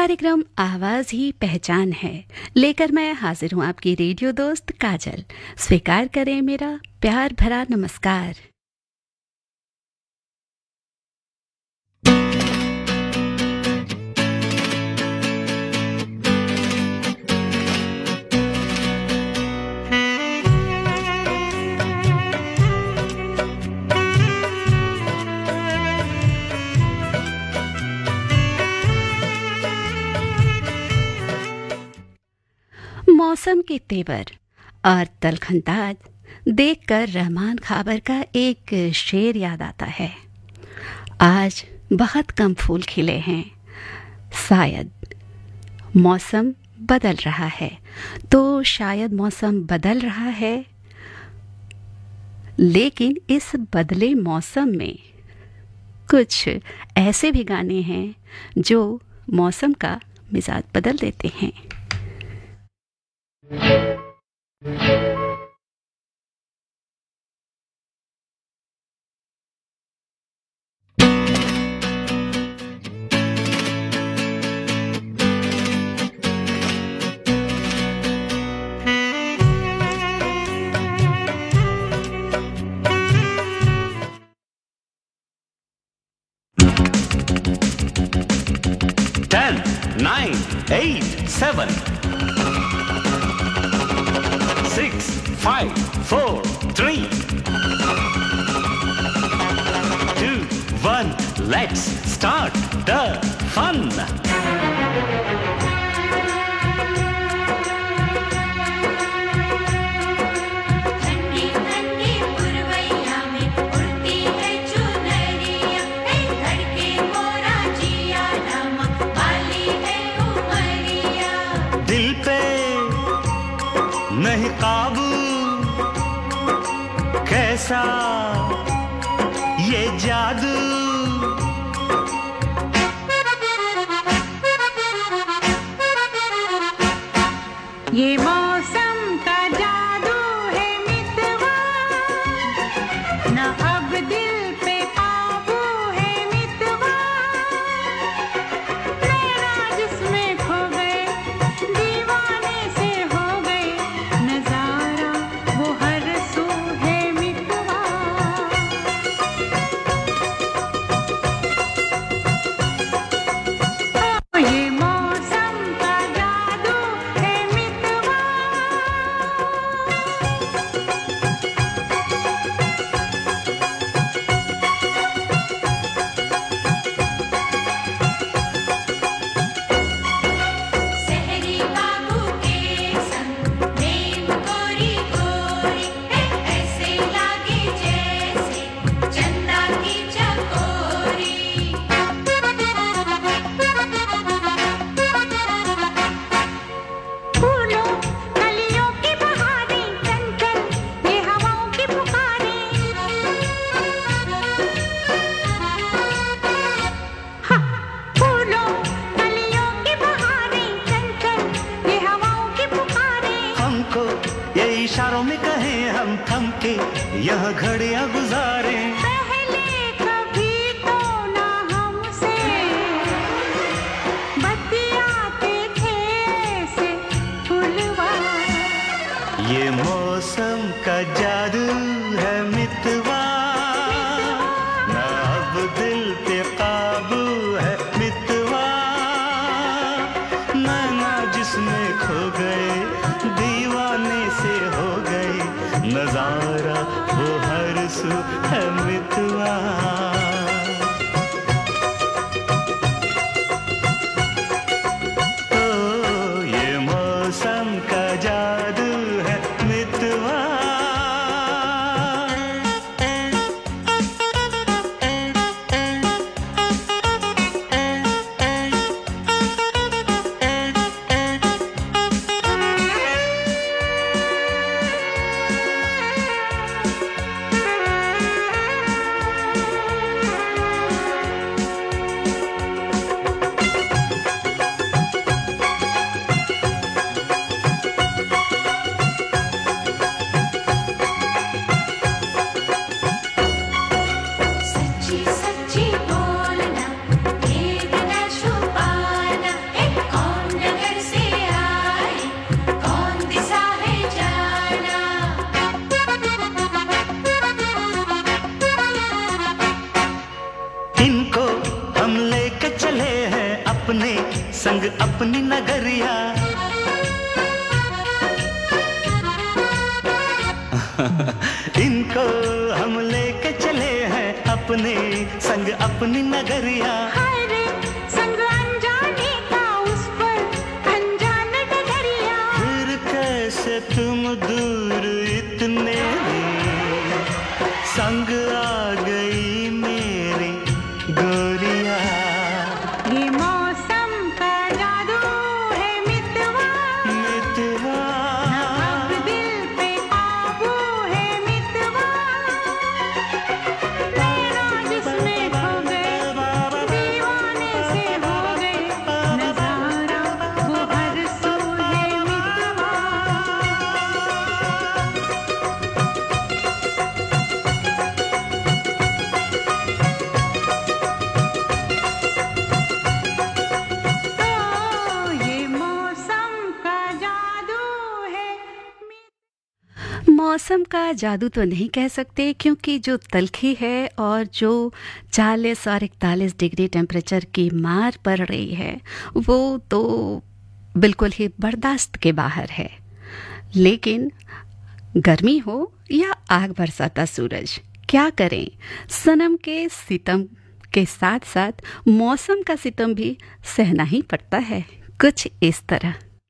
कार्यक्रम आवाज ही पहचान है लेकर मैं हाजिर हूं आपकी रेडियो दोस्त काजल। स्वीकार करें मेरा प्यार भरा नमस्कार। मौसम के तेवर और तलखंताज देखकर रहमान खाबर का एक शेर याद आता है। आज बहुत कम फूल खिले हैं, शायद मौसम बदल रहा है। तो शायद मौसम बदल रहा है, लेकिन इस बदले मौसम में कुछ ऐसे भी गाने हैं जो मौसम का मिजाज बदल देते हैं। Ten, 9, 8, 7, 6, 5, 4, 3, 2, 1. Let's start the fun. दिल पे नहीं काबू, कैसा ये जादू। ये मौसम का जादू है मितवा, न अब दिल पे काबू है मितवा। नैना जिसमें खो गए, दीवाने से हो गए, नजारा वो हर सू है मितवा। ये मौसम का जादू है मितवा। सहरी बाबू के संग प्रेम गोरी गोरी है, ऐसे लागे जैसे चंदा की चकोरी। फूलों कलियों की बहारें, चंचल ये हवाओं की पुकारें। फूलों कलियों की बहारें, चंचल ये हवाओं की पुकारें। हमको ये इशारों में कहें, हम थम के यह घड़ियां गुजारें। पहले कभी तो ना हमसे बतियाते थे ऐसे फूलवा। ये मौसम का जादू है मितवा, ना अब दिल पे काबू है मितवा। नैना जिसमें खो गए, दीवाने से हो गए, नजारा वो हर सू है मितवा। ओ ये मौसम का जादू है मितवा। अपनी नगरिया। इनको हम लेके चले हैं अपने संग अपनी नगरिया। हाय रे संग अनजाने का उस पर अनजान डगरिया। फिर कैसे तुम दूर इतने संग आ गई मेरी गोरिया। ये मौसम का जादू है मितवा, मितवा अब दिल पे काबू है मितवा। नैना जिसमें खो गए दीवाने से हो गए, नजारा वो हर सू है मितवा। ये मौसम का जादू है। मौसम का जादू तो नहीं कह सकते, क्योंकि जो तलखी है और जो 40 और 41 डिग्री टेम्परेचर की मार पड़ रही है वो तो बिल्कुल ही बर्दाश्त के बाहर है। लेकिन गर्मी हो या आग बरसाता सूरज, क्या करें, सनम के सितम के साथ साथ मौसम का सितम भी सहना ही पड़ता है, कुछ इस तरह।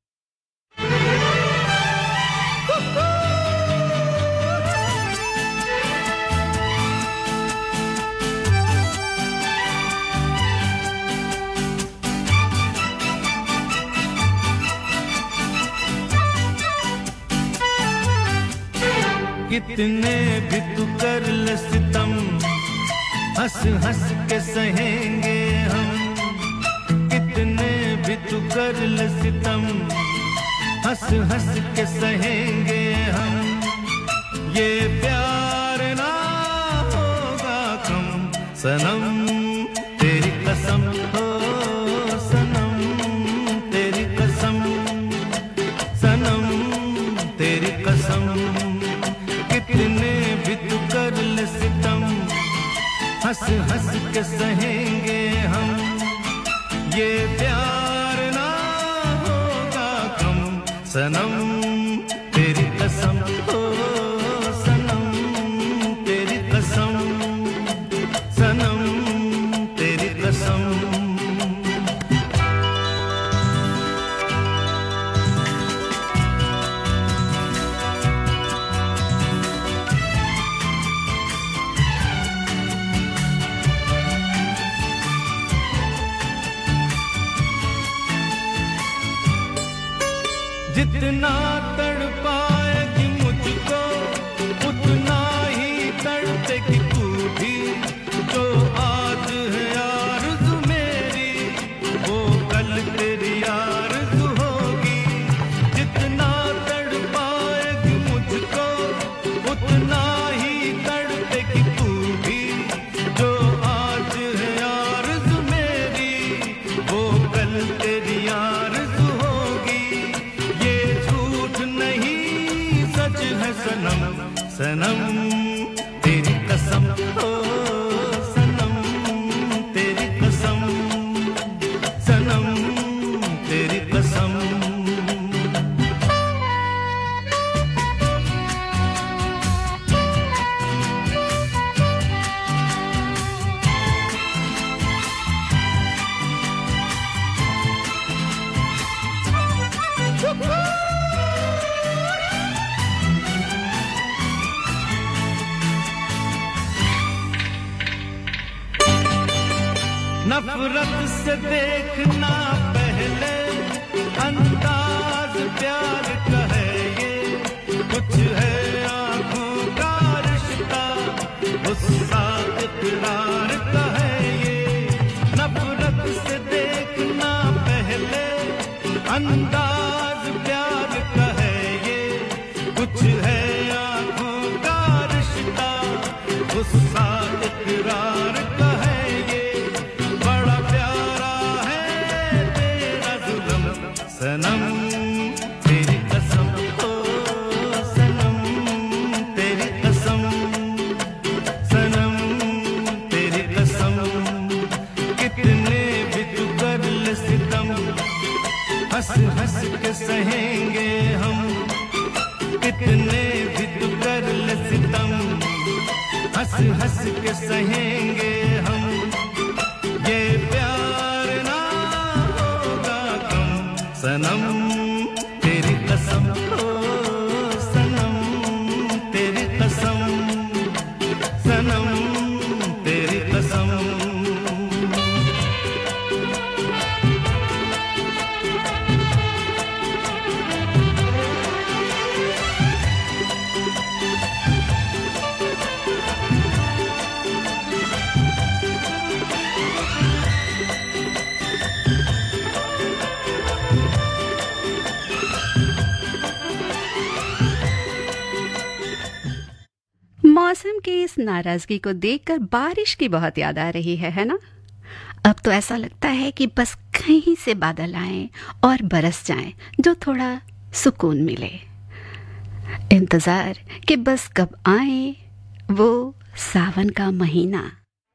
कितने भी तू कर ले सितम, हंस हंस के सहेंगे हम। कितने भी तू कर ले सितम, हंस हंस के सहेंगे हम। ये प्यार ना होगा कम सनम, तेरी कसम हो सनम, तेरी कसम सनम, तेरी कसम। कितने भी तू कर ले सितम, हंस हंस के सहेंगे हम। ये प्यार ना होगा कम सनम, तेरी कसम हो सनम, तेरी कसम सनम, तेरी कसम। जितना तड़पाएगी मुझको उतना ही तड़पेगी तू भी। जो आज है आरज़ू मेरी वो कल तेरी आरज़ू होगी। जितना तड़पाएगी मुझको उतना ही तड़पेगी तू भी। जो आज है आरज़ू मेरी वो कल तेरी आरज़ू होगी। ये झूठ नहीं सच है सनम, सनम तेरी कसम हो सनम, तेरी कसम सनम, तेरी कसम। नफरत से देखना पहले अंदाज प्यार का है ये। कुछ है आँखों का रिश्ता, गुस्सा इकरार का है ये। नफरत से देखना पहले अंदाज प्यार का है ये। कुछ है आँखों का रिश्ता, गुस्सा इकरार का है ये। बड़ा प्यारा है तेरा जुल्म सनम, तेरी कसम हो सनम, तेरी कसम सनम, तेरी कसम। कितने भी तू कर ले सितम, हंस हंस के सहेंगे हम, कितने भी तू कर ले सितम, हंस हंस के सहेंगे हम, ये प्यार ना होगा कम सनम, तेरी कसम ओ सनम, तेरी कसम सनम, तेरी कसम। मौसम की इस नाराजगी को देखकर बारिश की बहुत याद आ रही है ना? अब तो ऐसा लगता है कि बस कहीं से बादल आएं और बरस जाएं, जो थोड़ा सुकून मिले। इंतजार कि बस कब आए वो सावन का महीना।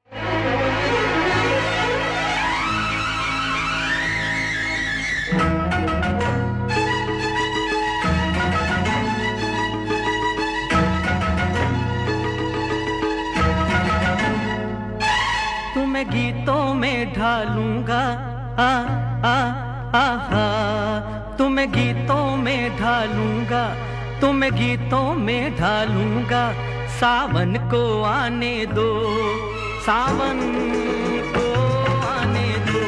तुम्हें गीतों में ढालूंगा, आ आ आहा, तुम्हें गीतों में ढालूंगा, तुम्हें गीतों में ढालूंगा, सावन को आने दो, सावन को आने दो,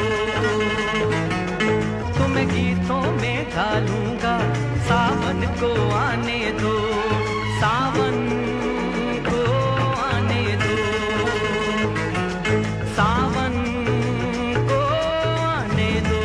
तुम्हें गीतों में ढालूंगा, सावन को आने दो, सावन को आने दो, सावन को आने दो।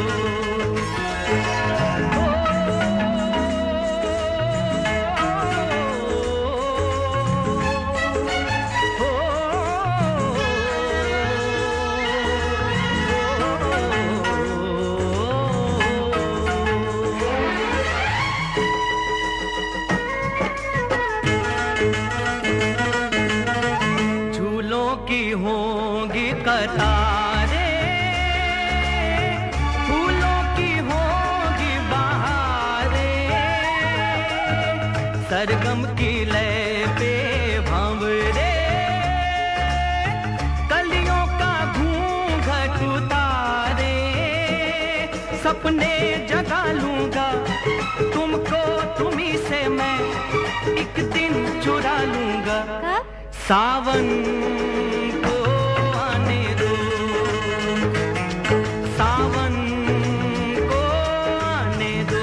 झूलों की होंगी कतारें, फूलों की होंगी बहारें, सरगम की लय पे भंवरे, कलियों का घूंघट उतारे, सपने जगा लूंगा तुमको, तुम्ही से मैं एक दिन चुरा लूंगा, सावन को आने दो, सावन को आने दो।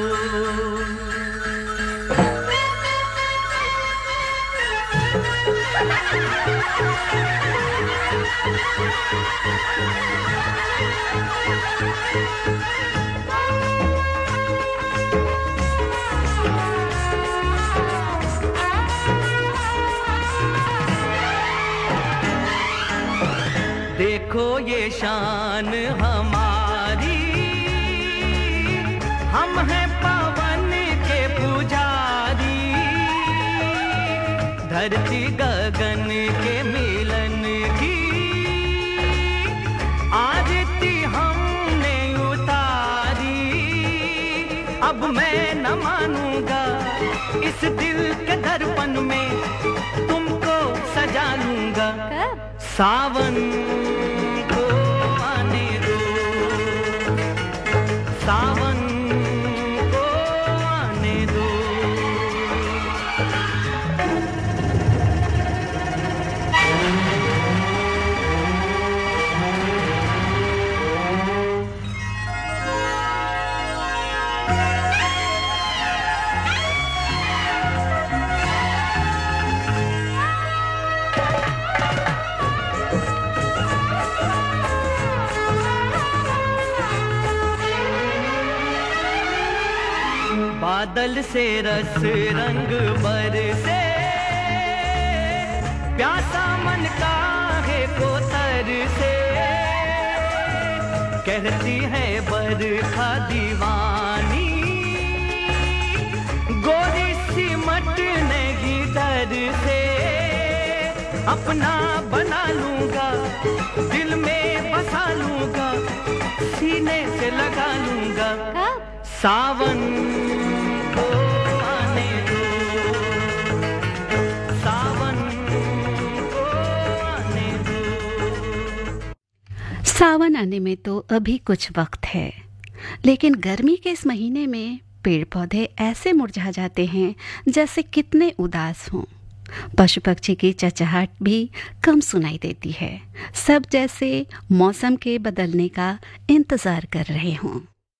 देखो ये शान हमारी, हम हैं पवन के पुजारी, धरती गगन के मिलन की आरती हमने उतारी, अब मैं न मानूंगा इस दिल के दर्पण में, तुमको सजा लूंगा, सावन को आने दो, सावन को आने दो। बादल से रस रंग बरसे, प्यासा मन काहे को तरसे, कहती है बरखा दीवानी, गोरी सी मटने की डर से, अपना बना लूंगा, दिल में बसा लूंगा, सीने से लगा लूंगा कब? सावन को आने दो, सावन को आने दो। सावन आने में तो अभी कुछ वक्त है, लेकिन गर्मी के इस महीने में पेड़ पौधे ऐसे मुरझा जाते हैं जैसे कितने उदास हों। पशु पक्षी की चहचहाट भी कम सुनाई देती है, सब जैसे मौसम के बदलने का इंतजार कर रहे हों।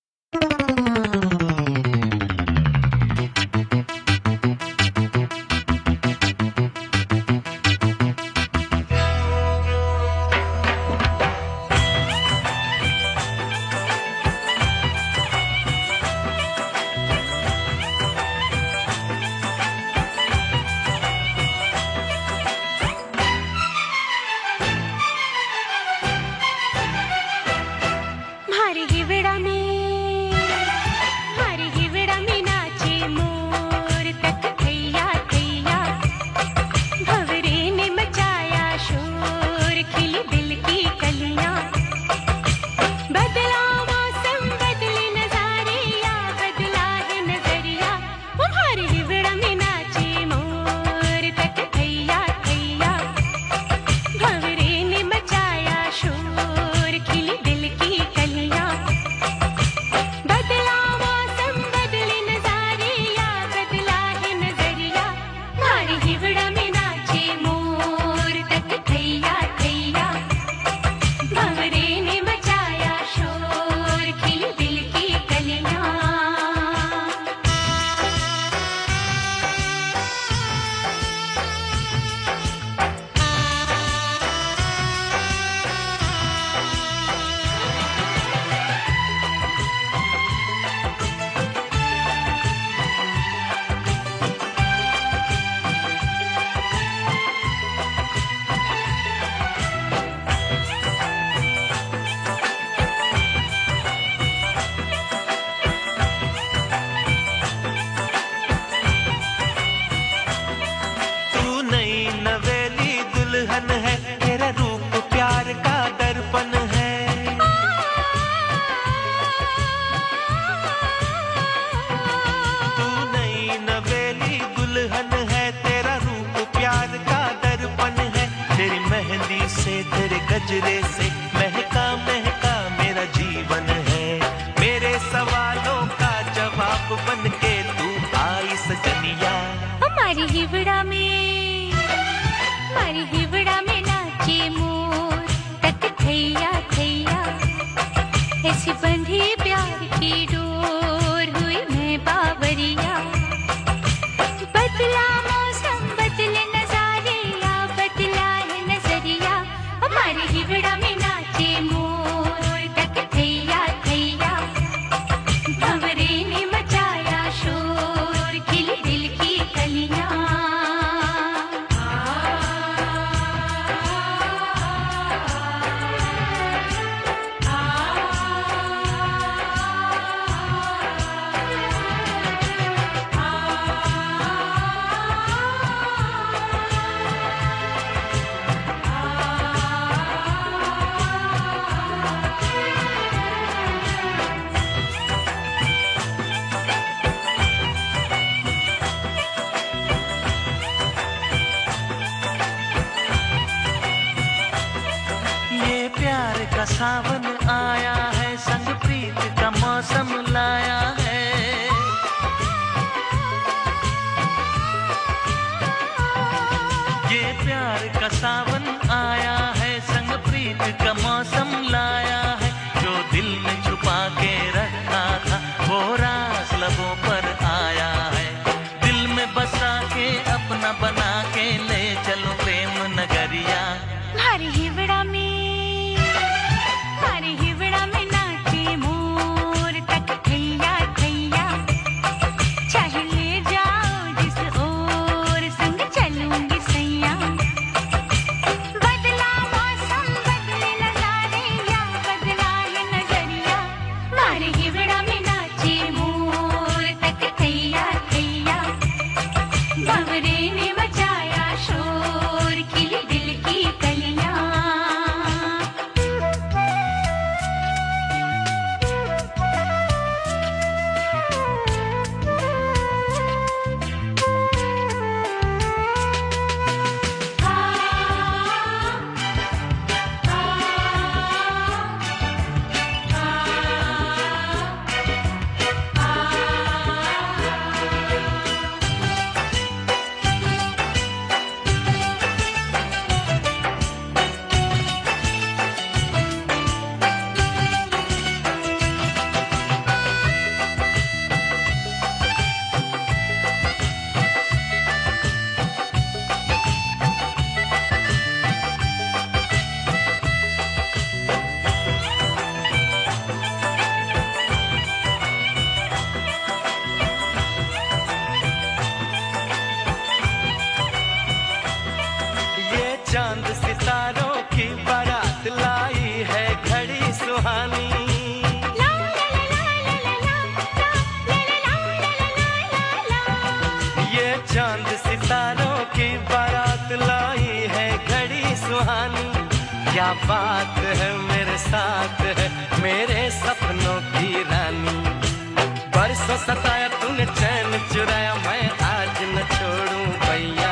मारी हिवड़ा में नाचे मोर तक थैया थैया, भंवरे ने मचाया शोर, खिली दिल की कलियां। बदला मौसम बदले नजारे, या बदला है नजरिया। मारी हिवड़ा में नाचे मोर तक थैया थैया, भंवरे ने मचाया शोर, खिली दिल की कलियां। बदला मौसम बदले नजारे, या बदला है नजरिया। मारी हिवड़ा में नाचे मोर तक थैया थैया, भंवरे ने मचाया शोर, खिली दिल की कलियां। तू नई नवेली दुल्हन है, तेरा रूप प्यार का दर्पण है। तू नई नवेली दुल्हन है, तेरा रूप प्यार का दर्पण है। तेरी मेहंदी से तेरे गजरे से महका महका मेरा जीवन है। मेरे सवालों का जवाब बन के तू आई सजनिया। मारी हिवड़ा में नाचे मोर तक थैया थैया, ऐसी बंधी प्यार की डोर, हुई मैं बावरिया। बदला मौसम बदले नजारे, या बदला है नजरिया। मारी हिवड़ा में नाचे मोर तक थैया थैया, भंवरे ने मचाया शोर, खिली दिल की कलियां। क्या बात है मेरे साथ है मेरे सपनों की रानी। बरसों सताया तूने चैन चुराया मैं आज न छोड़ूं भैया।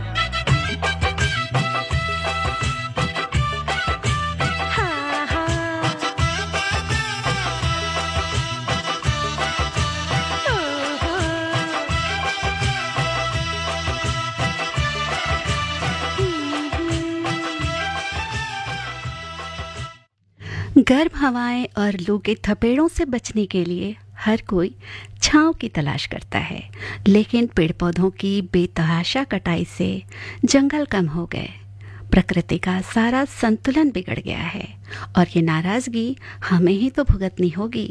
गर्म हवाएं और लू के थपेड़ों से बचने के लिए हर कोई छांव की तलाश करता है, लेकिन पेड़ पौधों की बेतहाशा कटाई से जंगल कम हो गए, प्रकृति का सारा संतुलन बिगड़ गया है और ये नाराजगी हमें ही तो भुगतनी होगी।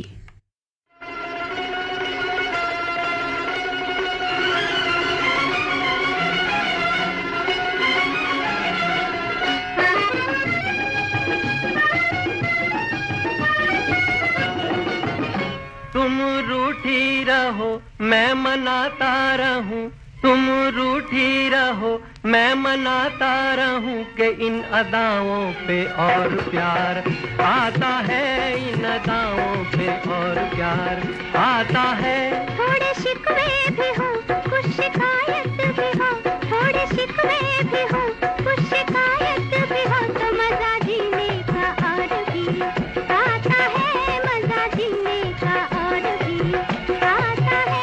तुम रूठी रहो मैं मनाता रहूं, तुम रूठी रहो मैं मनाता रहूं कि इन अदाओं पे और प्यार आता है, इन अदाओं पे और प्यार आता है। थोड़े शिकवे भी हो कुछ शिकायत भी हो, थोड़े शिकवे भी हो कुछ शिकायत भी हो, तो मजा जीने का और भी आता है, मजा जीने का और भी आता है।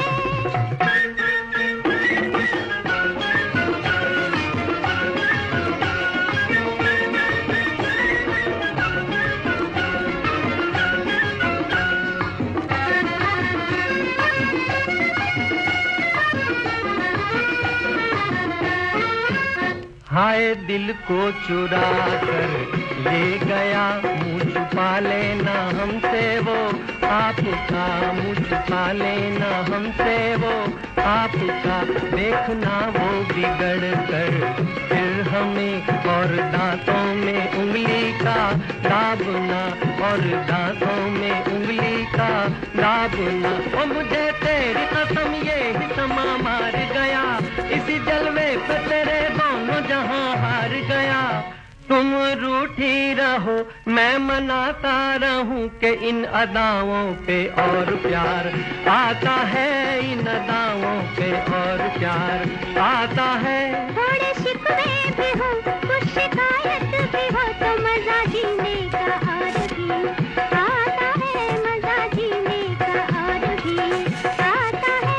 हाय दिल को चुरा कर ले गया, मुँह छुपा लेना हमसे वो आपका, मुँह छुपा लेना हमसे वो आपका, देखना वो बिगड़ कर फिर हमें और दांतों में उंगली का दाबना, और दांतों में उंगली का दाबना। ओ मुझे तेरी कसम ये ही समा मार गया, इसी जलवे पे तेरे दोनों जहां हार गया। तुम रूठी रहो मैं मनाता रहूं कि इन अदाओं पे और प्यार आता है, इन अदाओं पे और प्यार आता है। थोड़े शिकवे भी हो कुछ शिकायत भी हो, तो मजा जीने का और भी आता है, मजा जीने का और भी आता है।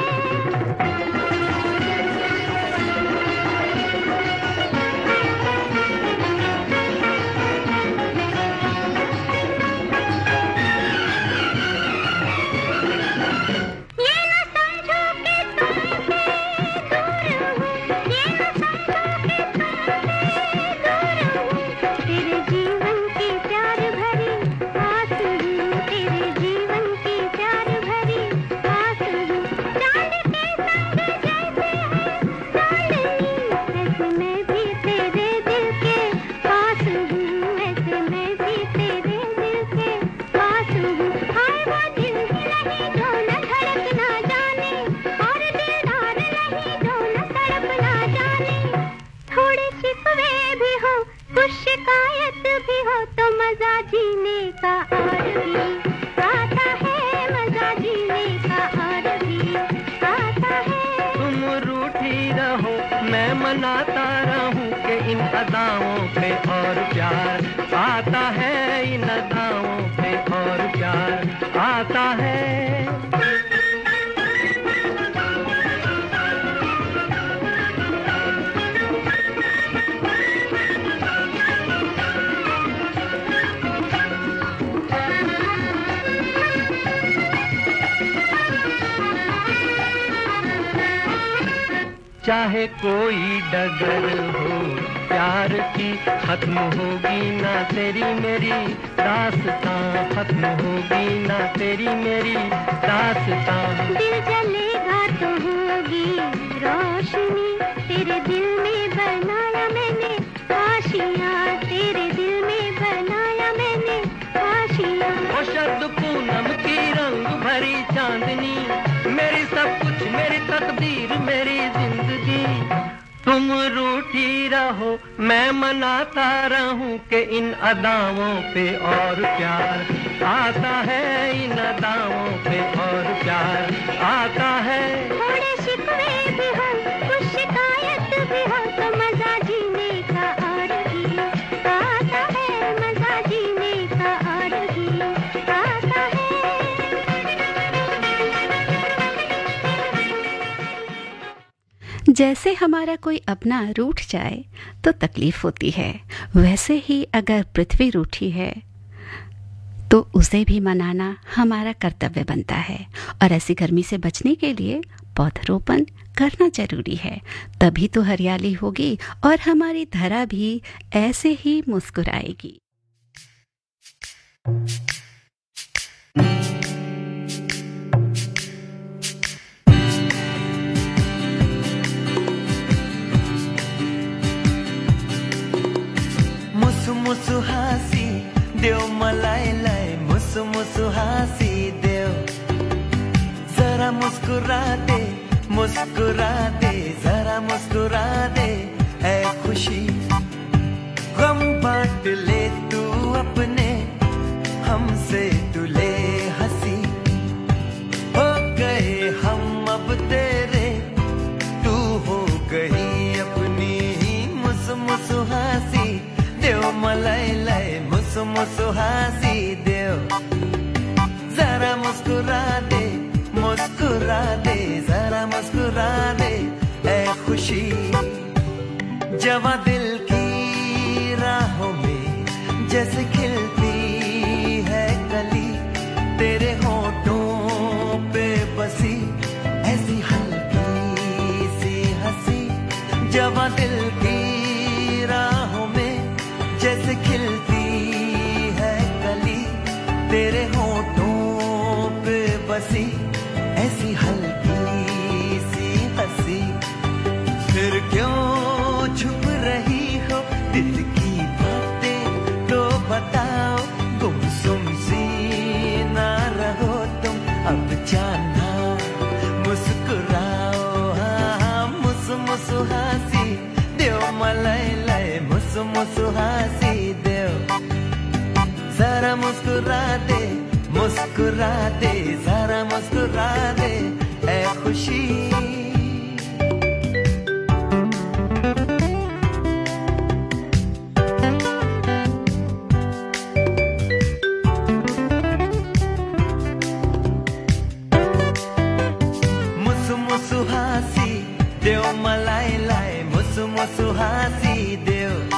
ये न समझो कि तुमसे दूर हूँ, ये न समझो कि तुमसे दूर हूँ, तेरे जीवन की प्यार भरी आस हूँ, तेरे जीवन की प्यार भरी आस हूँ। चांद के संग जैसे है चांदनी, ऐसे मैं भी तेरे दिल के पास हूँ, ऐसे मैं भी तेरे दिल के पास हूँ। हाय वो दिल ही नहीं जो न धड़क ना जाने, और दिलदार नहीं जो न तड़प ना जाने। थोड़े शिकवे भी हो कुछ शिकायत भी हो, तो मजा जीने का और भी आता है, मजा जीने का और भी आता है। तुम रूठी रहो मैं मनाता रहूं कि इन अदाओं पे और प्यार आता है, इन अदाओं पे और प्यार आता है। चाहे कोई डगर हो प्यार की, खत्म होगी ना तेरी मेरी दास्तां, खत्म होगी ना तेरी मेरी दास्तां। दिल जलेगा तो होगी रोशनी, तेरे दिल में बनाया मैंने आशियाँ, तेरे दिल में बनाया मैंने आशियाँ। ओ शब्द पूनम की रंग भरी चांदनी, मेरी सब कुछ मेरी तकदीर मेरी जिंदगी। तुम रूठी रहो मैं मनाता रहूं कि इन अदाओं पे और प्यार आता है, इन अदाओं पे और प्यार आता है। थोड़े शिकवे भी हो कुछ शिकायत भी हो तो मजा जीने का और ही आता है, मजा जीने का और ही आता है। जैसे हमारा कोई अपना रूठ जाए तो तकलीफ होती है, वैसे ही अगर पृथ्वी रूठी है तो उसे भी मनाना हमारा कर्तव्य बनता है। और ऐसी गर्मी से बचने के लिए पौधरोपण करना जरूरी है, तभी तो हरियाली होगी और हमारी धरा भी ऐसे ही मुस्कुराएगी। मुसु मुसु हासी देव मलाई लाई, मुसु मुसु हासी देव, जरा मुस्कुरा दे, मुस्कुरा दे, जरा मुस्कुरा दे, है खुशी गम बांट ले तू अपने, हमसे तू ले हंसी, हो गए हम अब तेरे, तू हो गई अपनी, मुसु मुसु हासी देव मलाई लाई, मुसु मुसु हासी देव, जरा मुस्कुरा दे, मुस्कुरा दे, जरा मुस्कुरा दे, ऐ खुशी जवां दिल की राहों में जैसे खिलती है कली, तेरे होठों पे बसी ऐसी हल्की सी हंसी, जवां दिल की राहों में जैसे खिलती है कली, तेरे होठों पे बसी ऐसी हल्की सी हंसी, फिर क्यों छुप रही हो दिल की बातें तो बताओ, गुमसुम सी ना रहो तुम अब जाना, मुस्कुराओ हाँ, मुसु मुसु हासी देव मलाई लाई, मुसु मुसु हासी देव, जरा मुस्कुरा दे, मुस्कुरा दे, जरा मुस्कुरा दे, ऐ खुशी। मुसु मुसु हासी देव मलाई लाई, मुसु मुसु हासी देव,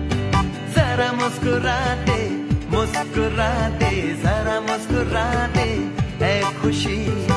जरा मुस्कुरा दे, मुस्कुरा दे, जरा मुस्कुरा दे, ऐ खुशी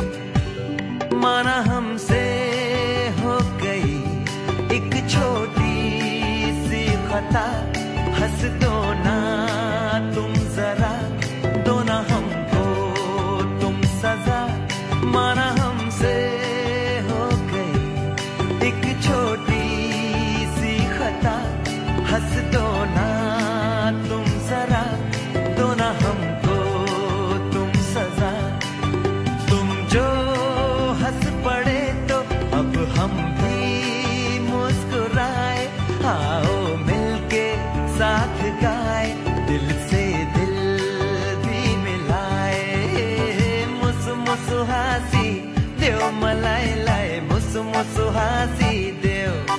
माना हमसे हो गई एक छोटी सी खता, हंस दो ना तुम जरा, दो ना हमको तुम सजा, माना हमसे हो गई एक छोटी सी खता, हंस दो ना तुम जरा, दो ना हमको तुम सजा, तुम जो हंस पड़े तो अब हम भी मुस्कुराए, आओ मिलके साथ गाए, दिल से दिल भी मिलाए, मुसु मुसु हासी देव मलाई लाई, मुसु मुसु हासी देव,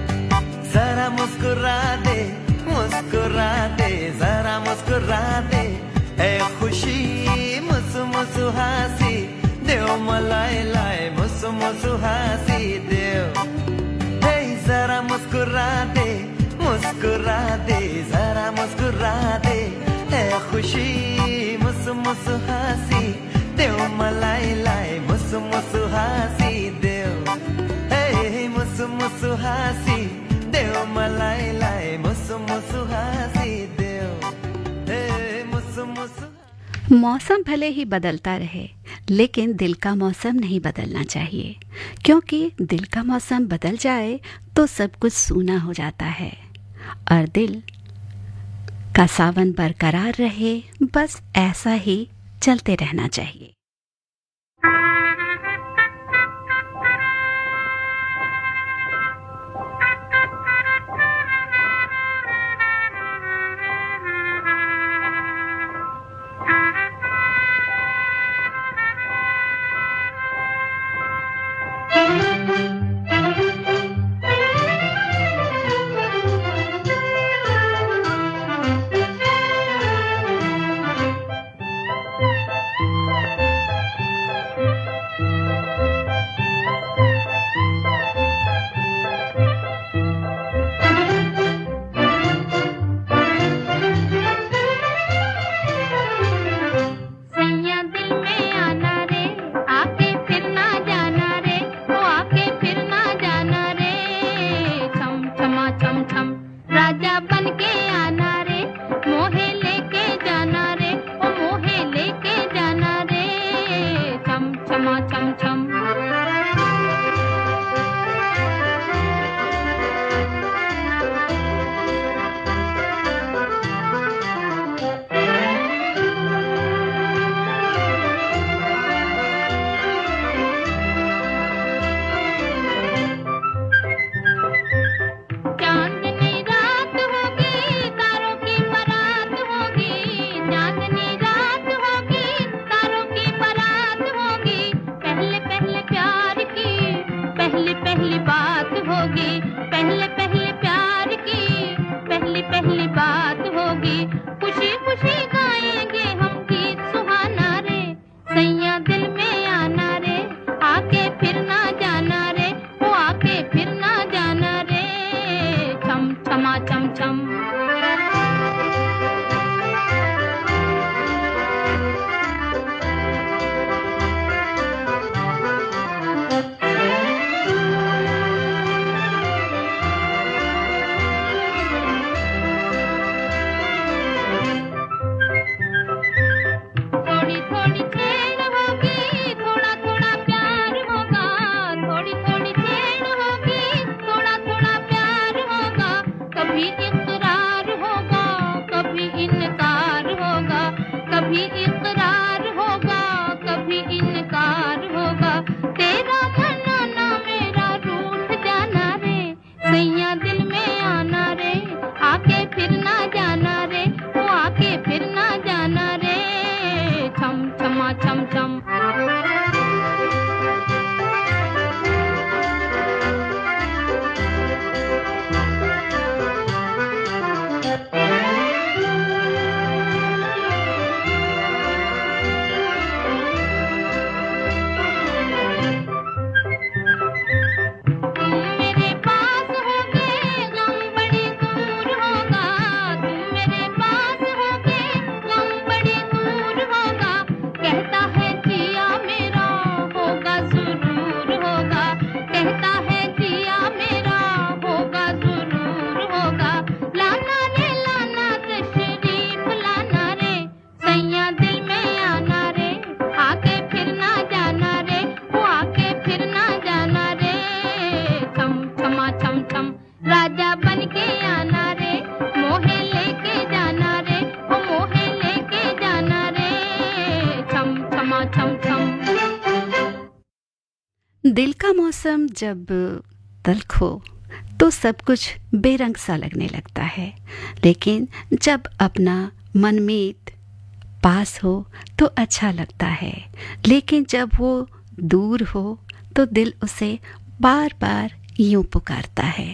जरा मुस्कुरा दे, मुस्कुरा दे, जरा मुस्कुरा दे, ऐ खुशी मुसु मुसु हासी देव मलाई लाई, मुसु मुसु हासी देव, हे जरा मुस्कुरा दे, मुस्कुरा दे, जरा मुस्कुरा दे, ऐ खुशी मुसु मुसु हासी देव मलाई लाई, मुसु मुसु हासी देव, हे मुसु मुसु हासी देव मलाई लाई, मुसु मुसु हासी देव, हे मुसु मुसु। मौसम भले ही बदलता रहे, लेकिन दिल का मौसम नहीं बदलना चाहिए, क्योंकि दिल का मौसम बदल जाए तो सब कुछ सूना हो जाता है, और दिल का सावन बरकरार रहे, बस ऐसा ही चलते रहना चाहिए। छम छम चांदनी रात होगी तारों की बारात होगी चांदनी रात होगी तारों की बारात होगी पहले पहले प्यार की पहली पहली बात होगी पहले पहले प्यार की पहली पहली बात होगी खुशी खुशी गाएंगे हम गीत सुहाना रे सैया दिल में आना रे आके फिर ना जाना रे वो आके फिर ना जाना रे छम छमा छम छम थोड़ी थोड़ी छेड़ होगी थोड़ा थोड़ा प्यार होगा थोड़ी थोड़ी छेड़ होगी थोड़ा थोड़ा प्यार होगा कभी इकरार होगा कभी इनकार होगा कभी इकरार होगा कभी इनकार होगा तेरा मनाना मेरा रूठ जाना रे सैया दिल में आना रे आके फिर ना जाना रे वो आके फिर ना जाना रे छम छमा छम छम तुम मेरे पास होगे गम बड़ी दूर होगा तुम मेरे पास होगे गम बड़ी दूर होगा कहता है जिया मेरा होगा जरूर होगा कहता है जिया मेरा होगा जरूर होगा लाना रे लाना तशरीफ लाना रे सैया दिल में आना रे आके फिर ना जाना रे वो आके फिर ना जाना रे छम छमा छम छम राजा बन के आना रे मोहे लेके जाना रे वो मोहे लेके जाना रे छम छमा छम छम दिल का मौसम जब तल्ख हो तो सब कुछ बेरंग सा लगने लगता है लेकिन जब अपना मनमीत पास हो तो अच्छा लगता है लेकिन जब वो दूर हो तो दिल उसे बार बार यूं पुकारता है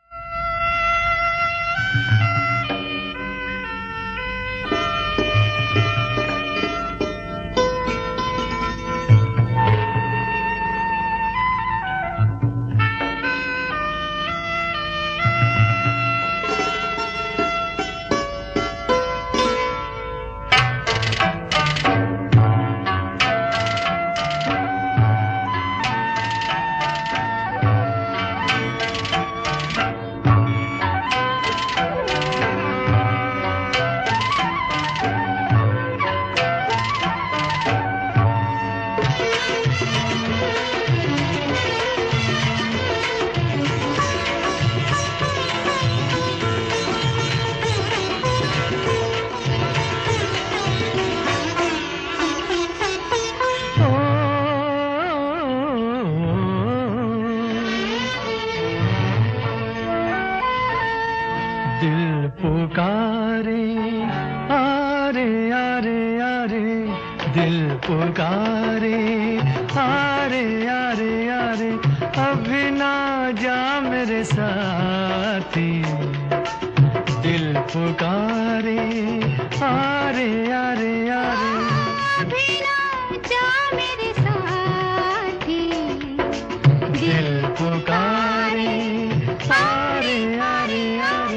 दिल पुकारे आरे आरे आरे दिल पुकारे आरे आरे आरे अभी ना जा मेरे साथी दिल पुकारे आरे आरे आरे अभी ना जा मेरे साथी दिल पुकारे आरे आरे आरे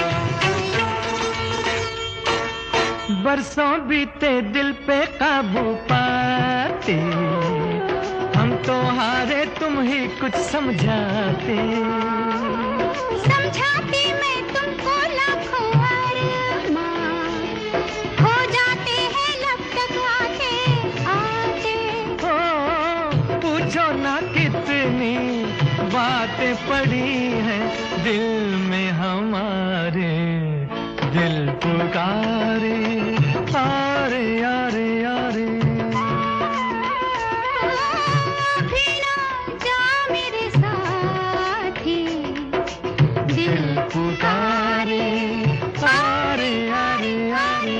बरसों बीते दिल पे काबू ही कुछ समझाते। समझाती मैं तुमको लाखों अरमान, हो जाते हैं लब तक आते आते। हो पूछो ना कितनी बातें पड़ी हैं दिल में हमारे, दिल पुकारे यारे यारे यारे। अभी ना जा मेरे साथी, दिल पुकारे यारे यारे यारे।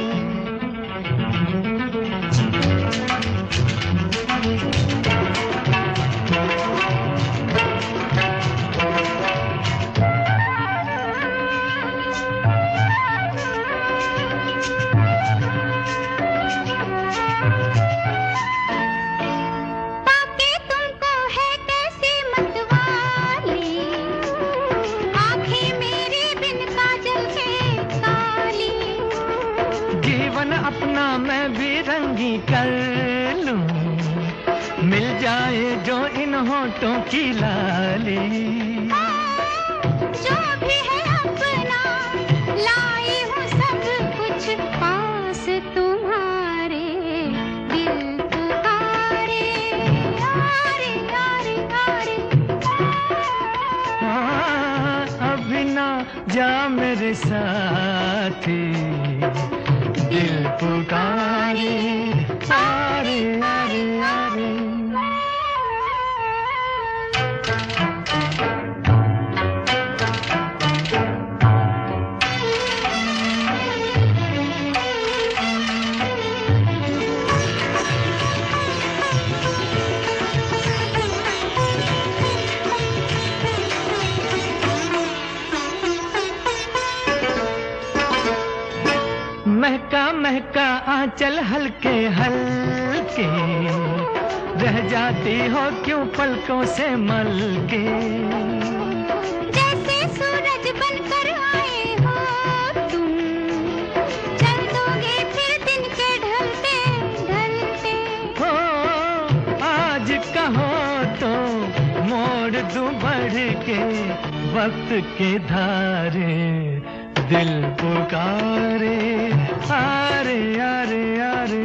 पाके तुमको है कैसी मतवाली, आंखें मेरी बिन काजल के काली। जीवन अपना मैं भी रंगी कर लूं, मिल जाए जो इन होठों की लाली। जो भी है अपना लाई हूँ सब कुछ पास तुम्हारे, दिल पुकारे यारे यारे यारे। हाँ, अभी ना जा मेरे साथी, दिल पुकारे यारे यारे यारे। महका महका आंचल हल्के हल्के, रह जाती हो क्यों पलकों से मलके। जैसे सूरज बनकर आए हो तुम, चल दोगे फिर दिन के ढलते ढलते। हो आज कहो तो मोड़ दूं बढ़ के वक्त के धारे, दिल पुकारे यारे यारे यारे।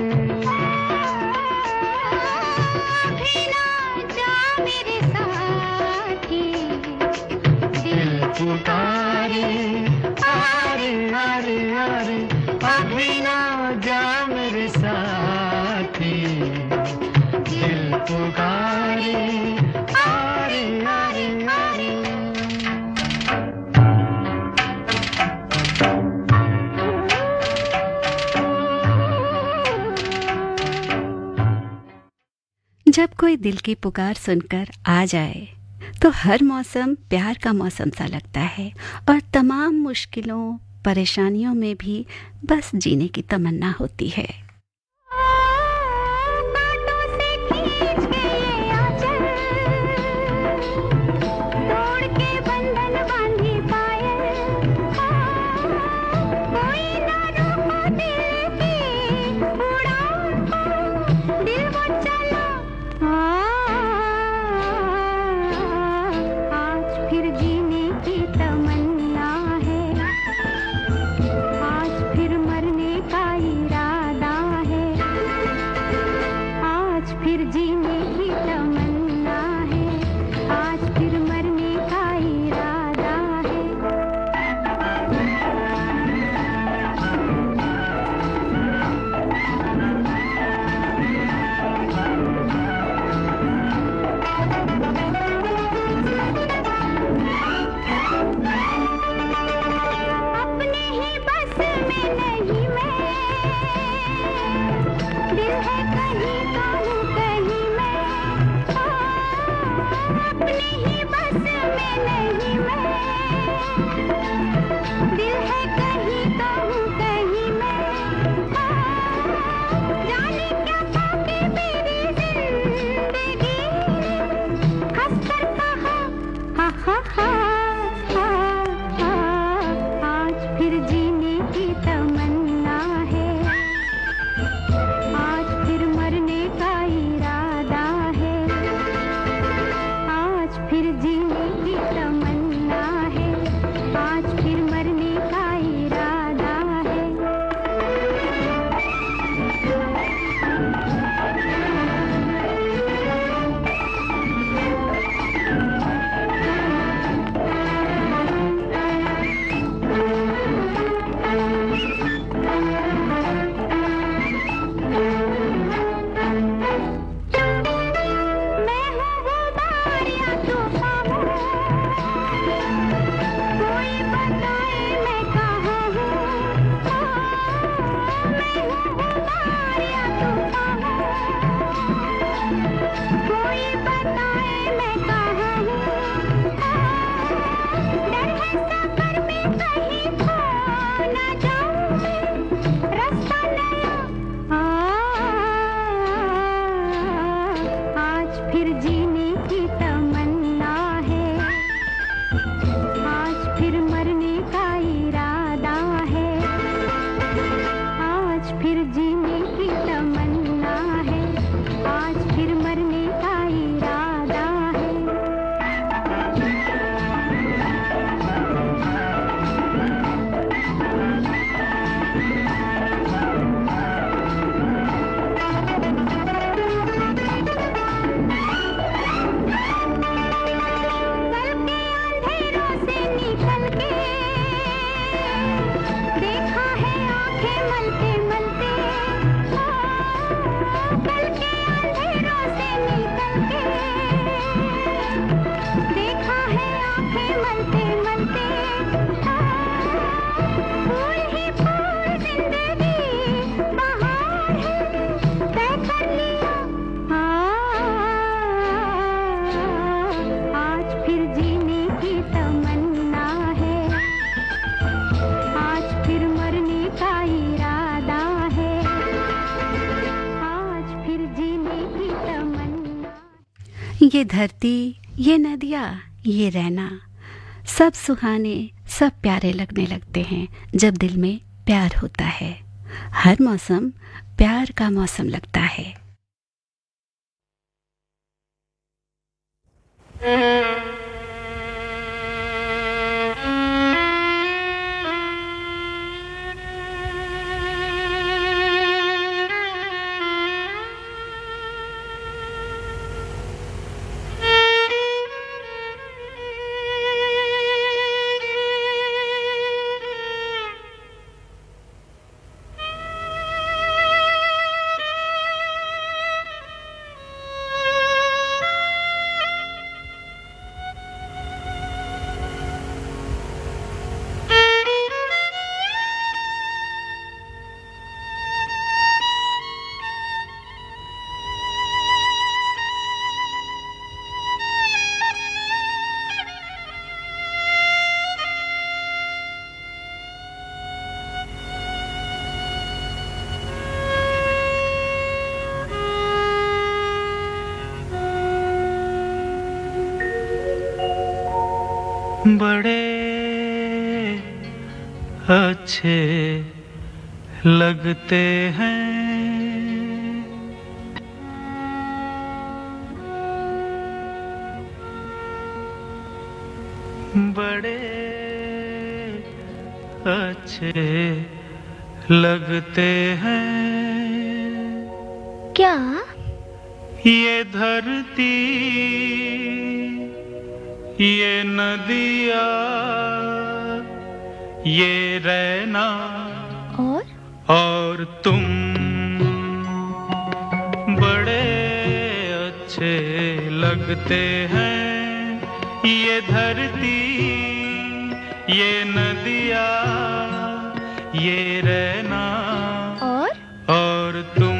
अभी ना जा मेरे साथी, दिल पुकारे यारे यारे यारे। अभी ना जा मेरे साथी, दिल पुकारे यारे यारे यारे। जब कोई दिल की पुकार सुनकर आ जाए तो हर मौसम प्यार का मौसम सा लगता है, और तमाम मुश्किलों परेशानियों में भी बस जीने की तमन्ना होती है। बातों से खींच के ये आंचल, तोड़ के बंधन बांधी पायल। कोई ना रोको दिल की उड़ान को, दिल वो चला। आज फिर जीने की तमन्ना है, आज फिर मरने का इरादा है। आज फिर जीने की तमन्ना है, आज फिर मरने का इरादा है। अपने ही बस में नहीं मैं, दिल है कहीं तो हूँ कहीं मैं। ये धरती, ये नदियाँ, ये रहना, सब सुहाने, सब प्यारे लगने लगते हैं जब दिल में प्यार होता है। हर मौसम प्यार का मौसम लगता है। बड़े अच्छे लगते हैं बड़े अच्छे लगते हैं क्या? ये धरती, ये नदियाँ, ये रहना और तुम बड़े अच्छे लगते हैं। ये धरती, ये नदियाँ, ये रहना और तुम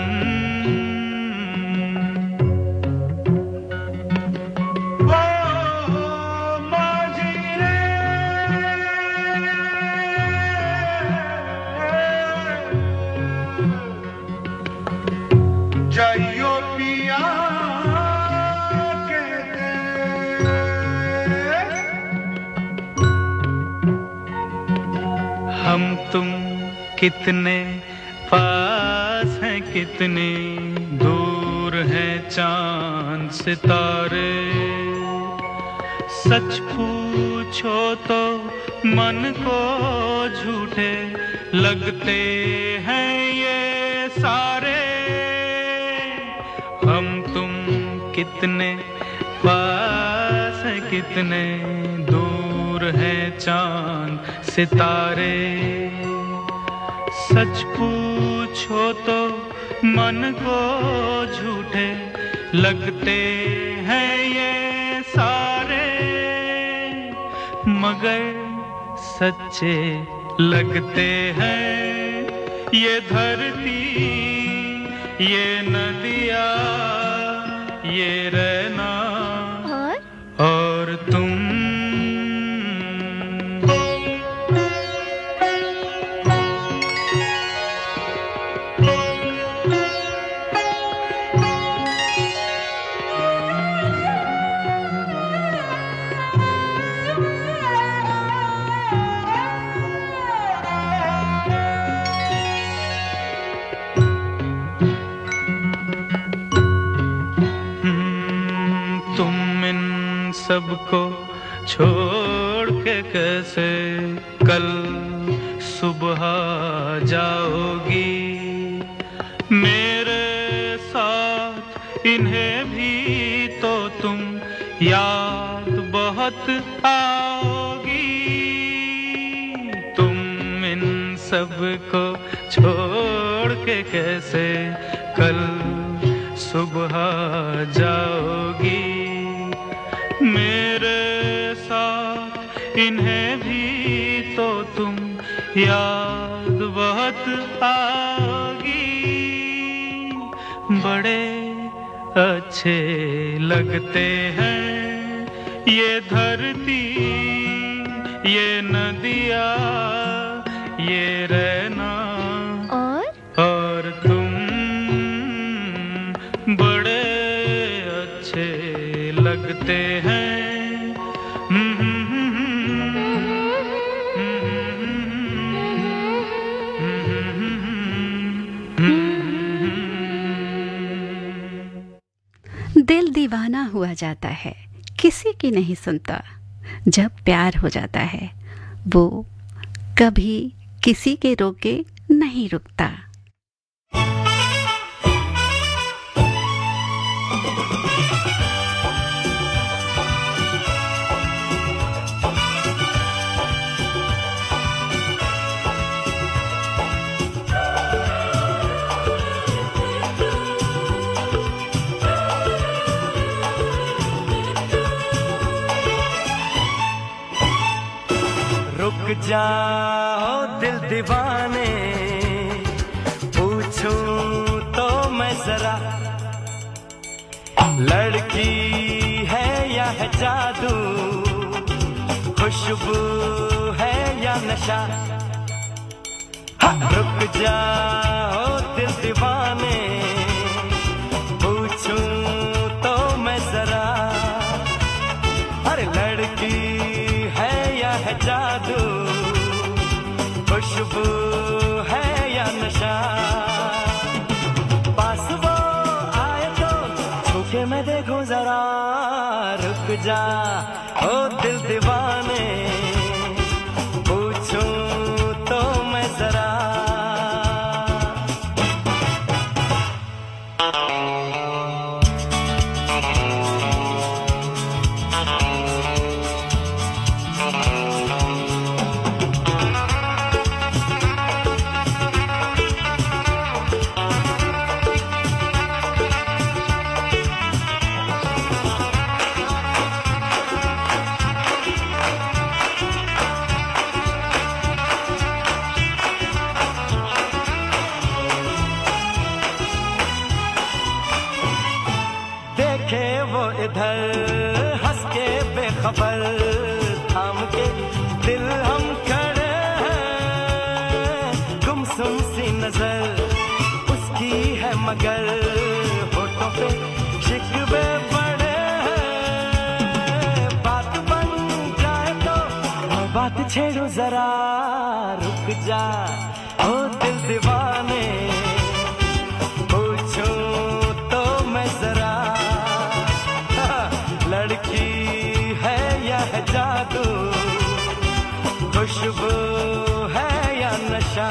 जाइयो पिया कहते हम तुम कितने पास हैं, कितने दूर हैं चांद सितारे। सच पूछो तो मन को झूठे लगते हैं ये सारे। हम तुम कितने पास हैं, कितने दूर हैं चांद सितारे। सच पूछो तो मन को झूठे लगते हैं ये सारे, मगर सच्चे लगते हैं ये धरती, ये नदियाँ, ये रहना और तुम। सबको छोड़ के कैसे कल सुबह जाओगी। मेरे साथ इन्हें भी तो तुम याद बहुत आओगी। तुम इन सबको छोड़ के कैसे कल सुबह जाओगी। मेरे साथ इन्हें भी तो तुम याद बहुत आओगी। बड़े अच्छे लगते हैं ये धरती, ये नदियाँ, ये रहना और तुम बड़े अच्छे लगते हैं। दिल दीवाना हुआ जाता है, किसी की नहीं सुनता। जब प्यार हो जाता है वो कभी किसी के रोके नहीं रुकता। रुक जाओ दिल दीवाने, पूछूं तो मैं जरा, लड़की है या है जादू, खुशबू है या नशा। रुक जाओ दिल दीवाने, पूछूं तो मैं जरा, अरे लड़की है या है जादू, खुशबू है या नशा। पास वो आए तो छूके मैं देखूं जरा, रुक जा ओ दिल दीवाने, पूछूं तो मैं जरा। देखे वो इधर हंस के बेखबर, थाम के दिल हम खड़े हैं, गुमसुम सी नजर उसकी है मगर, होठों पे शिकवे बड़े हैं। बात बन जाए तो मैं बात छेड़ू जरा, रुक जा ओ दिल दीवाने, पूछूं तो मैं जरा, लड़की है या है जादू, खुशबू है या नशा।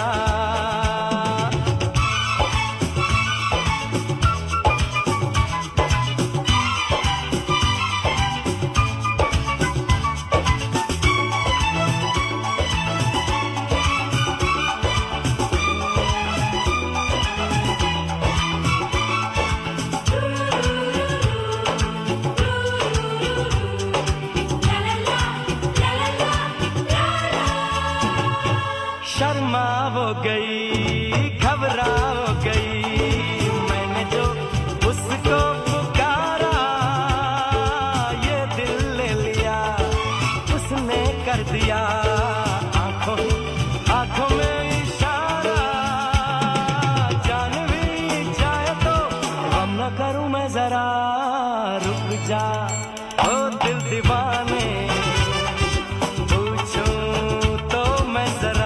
शर्मा वो गई, घबरा वो गई, मैंने जो उसको पुकारा, ये दिल ले लिया उसने कर दिया, आंखों आंखों में इशारा। जान भी जाए तो गम न करूं मैं जरा, रुक जा ओ दिल दीवाने, पूछूं तो मैं जरा,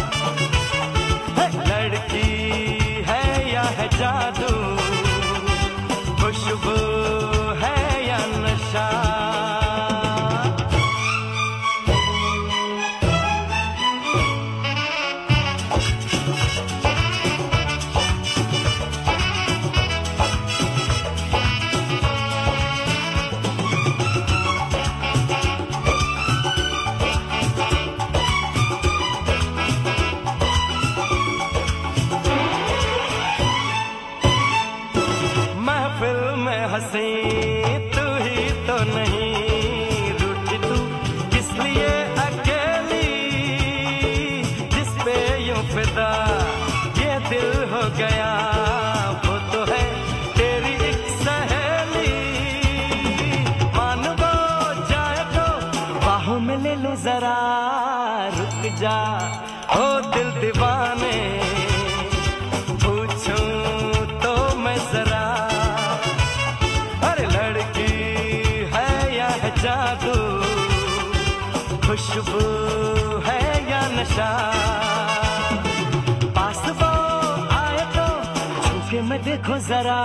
लड़की है या है जादू, खुशबू है या नशा। महफिल में हंसी तू ही तो नहीं, रूठी तू किस लिए अकेली, जिस पे यूं फिदा ये दिल हो गया, वो तो है तेरी एक सहेली। मान वो जाए तो बाहों में ले लूं जरा, रुक जा ओ दिल दीवाने, पूछूं तो मैं जरा, अरे लड़की जादू, खुशबू है या नशा, पास वो आए तो छूके मैं देखो जरा।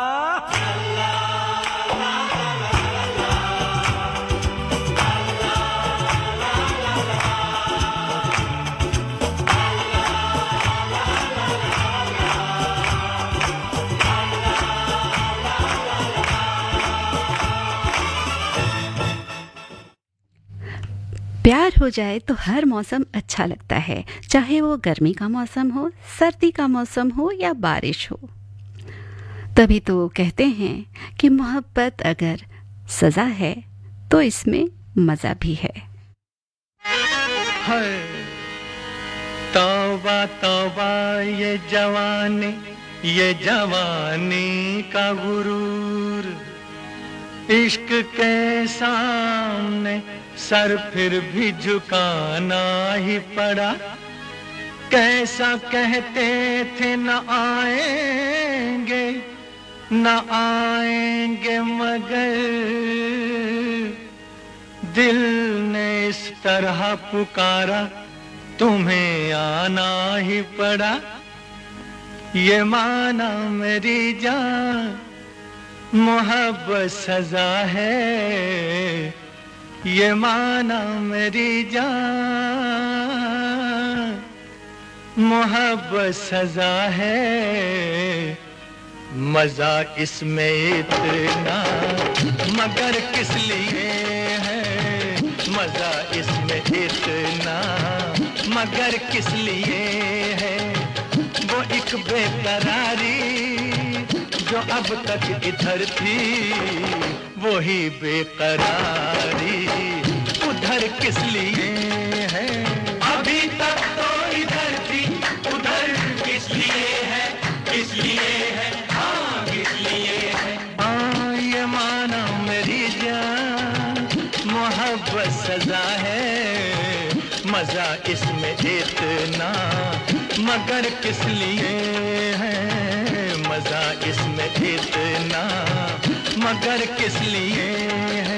प्यार हो जाए तो हर मौसम अच्छा लगता है, चाहे वो गर्मी का मौसम हो, सर्दी का मौसम हो या बारिश हो। तभी तो कहते हैं कि मोहब्बत अगर सजा है तो इसमें मजा भी है। है तौबा तौबा ये जवानी का गुरूर, इश्क के सामने सर फिर भी झुकाना ही पड़ा। कैसा कहते थे न आएंगे मगर दिल ने इस तरह पुकारा, तुम्हें आना ही पड़ा। ये माना मेरी जान मोहब्बत सजा है, ये माना मेरी जान मोहब्बत सजा है। मजा इसमें इतना मगर किस लिए है, मजा इसमें इतना मगर किस लिए है। वो एक बेकरारी जो अब तक इधर थी, वही बेकरारी उधर किस लिए है। अभी तक तो इधर थी, उधर किस लिए है, किस लिए है, हाँ किस लिए है। हाँ ये माना मेरी जान मोहब्बत सजा है, मजा इसमें इतना मगर किस लिए है। मजा इसमें इतना मगर किस लिए है।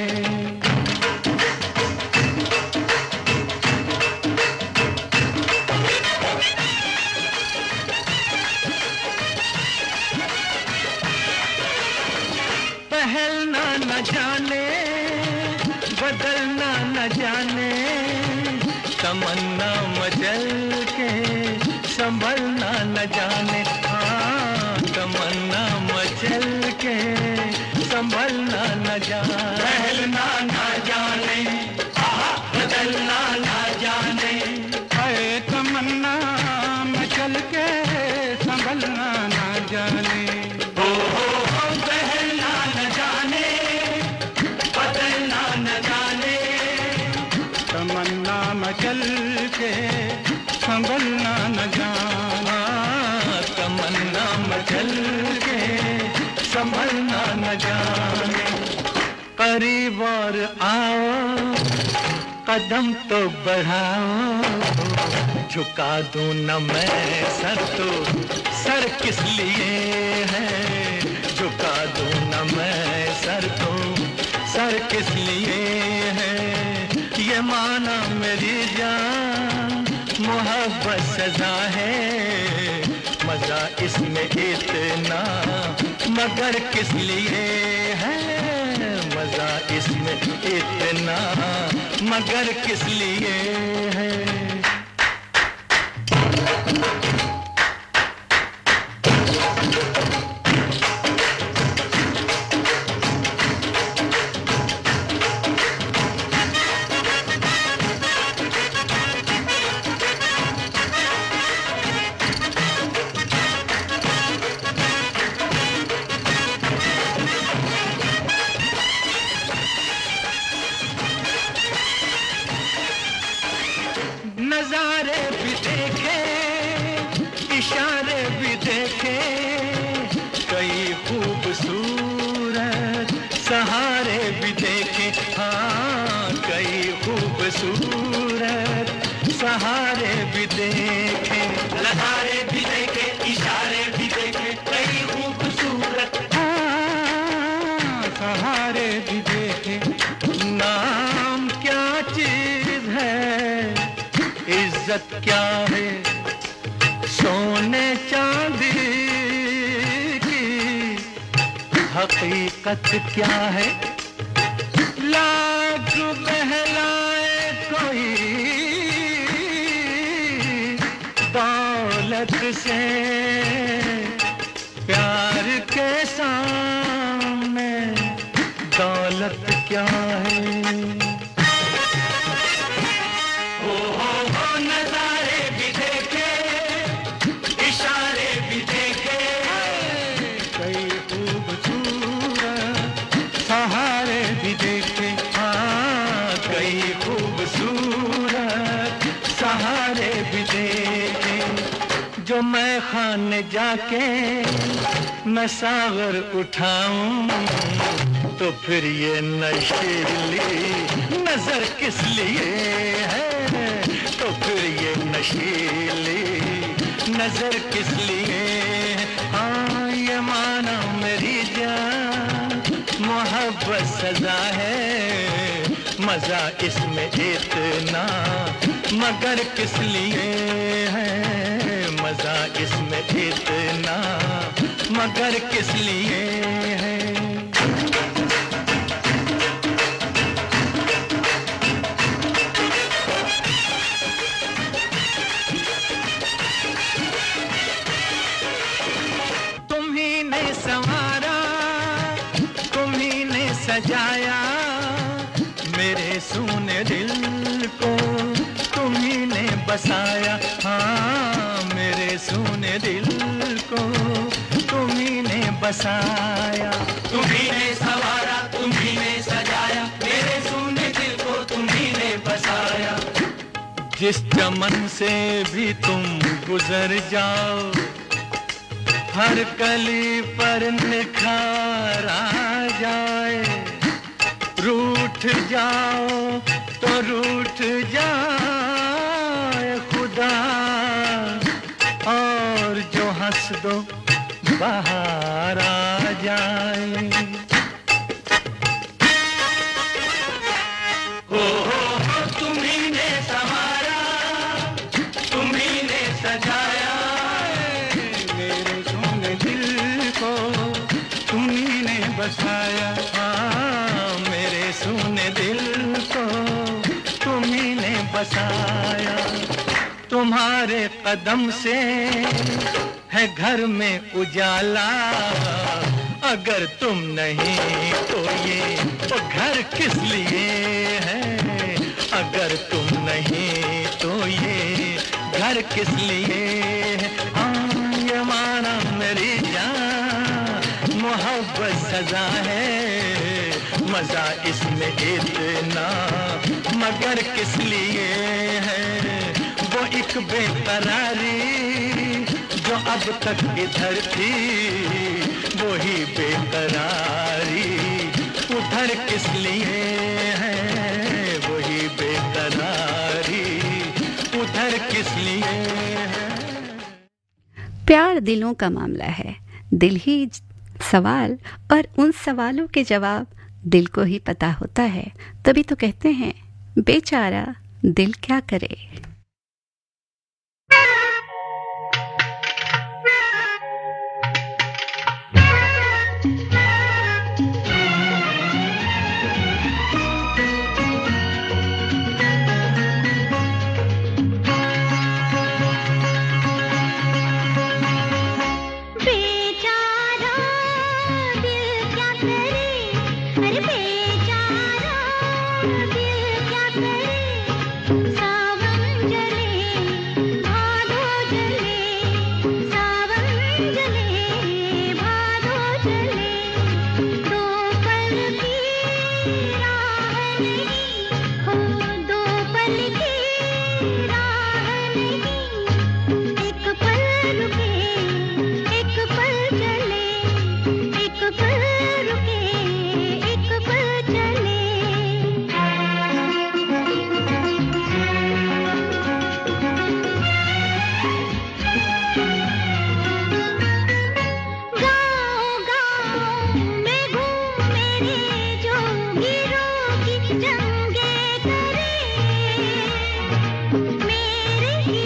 पहलना न जाने बदलना न जाने, तमन्ना मचल के संभलना न जाने। हाँ तमन्ना मचल के संभलना न जाने। पहलना न जाने बदलना न जाने, अरे तमन्ना मचल के संभलना न जाने। बहलना न जाने बदलना न जाने, तमन्ना मचल के संभलना न जाना। तमन्ना मचल के संभलना न जाने। करीब और आओ कदम तो बढ़ाओ, झुका दूं न मैं सर तो सर किस लिए है। झुका दूं न मैं सर तो सर किस लिए है। ये माना मेरी जान मोहब्बत सजा है, मजा इसमें इतना मगर किस लिए है। मजा इसमें इतना मगर किस लिए है। नजारे भी देखे इशारे भी देखे, कई खूबसूरत सहारे भी देखे। हाँ कई खूबसूरत सहारे भी देखे। नजारे भी देखे इशारे भी देखे, कई खूबसूरत सहारे भी देखे। ना हकीकत क्या है, सोने चांदी की हकीकत क्या है। लाख बहलाए कोई दौलत से, प्यार के सामने दौलत क्या है। हो नजारे भी देखे, इशारे भी देखे, कई खूबसूरत सहारे भी देखे, हाँ कई खूबसूरत सहारे भी देखे। जो मैं खाने जाके मैं सागर उठाऊं, तो फिर ये नशीली नजर किस लिए है, तो फिर ये नशीली नजर किस लिए। हाँ ये माना मेरी जान मोहब्बत सजा है, मजा इसमें इतना मगर किस लिए है, मजा इसमें इतना मगर किस लिए है। तुम्ही ने संवारा, तुम्ही ने सजाया मेरे सूने दिल को, तुम्ही ने बसाया, हाँ मेरे सूने दिल को तुम्ही ने बसाया। तुम्ही ने संवारा, तुम्ही ने सजाया मेरे सूने दिल को, तुम्ही ने बसाया। जिस चमन से भी तुम गुजर जाओ, हर कली पर निखार आ जाए। रूठ जाओ तो रूठ जाए खुदा, और जो हंस दो बाहर आ जाए। हो तुम्ही ने संवारा, तुम्ही ने सजाया मेरे सोने दिल को, तुम्ही ने बसाया, हाँ मेरे सोने दिल को तुम्ही ने बसाया। तुम्हारे कदम से है घर में उजाला, अगर तुम नहीं तो ये तो घर किस लिए है, अगर तुम नहीं तो ये घर किस लिए है। हाँ ये माना मेरी जान मोहब्बत सजा है, मजा इसमें इतना मगर किस लिए है। वो एक बेकरारी जो अब तक इधर थी, वो ही बेकरारी उधर किस लिए है, वो ही बेकरारी उधर किस लिए है। प्यार दिलों का मामला है, दिल ही सवाल और उन सवालों के जवाब दिल को ही पता होता है। तभी तो कहते हैं बेचारा दिल क्या करे। मेरे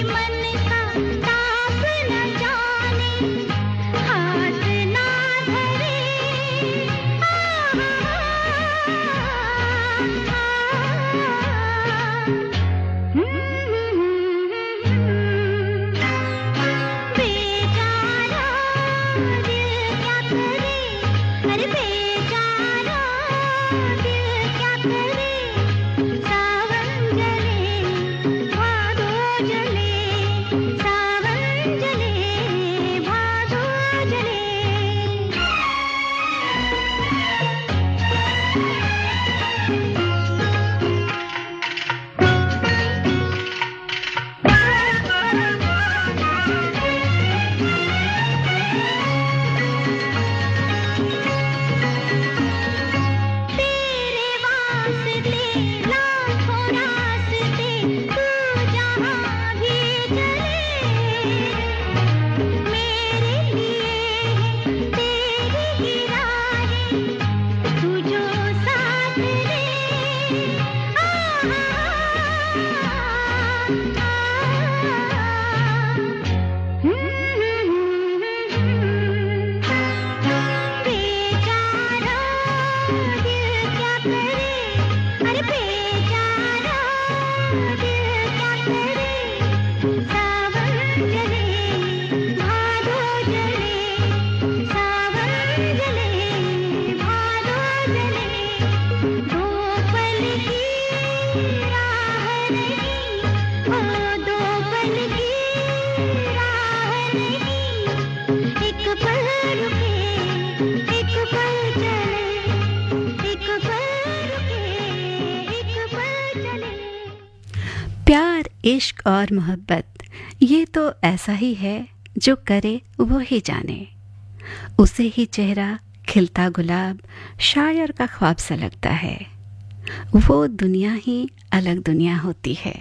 इश्क और मोहब्बत ये तो ऐसा ही है जो करे वो ही जाने। उसे ही चेहरा खिलता गुलाब शायर का ख्वाब सा लगता है। वो दुनिया ही अलग दुनिया होती है।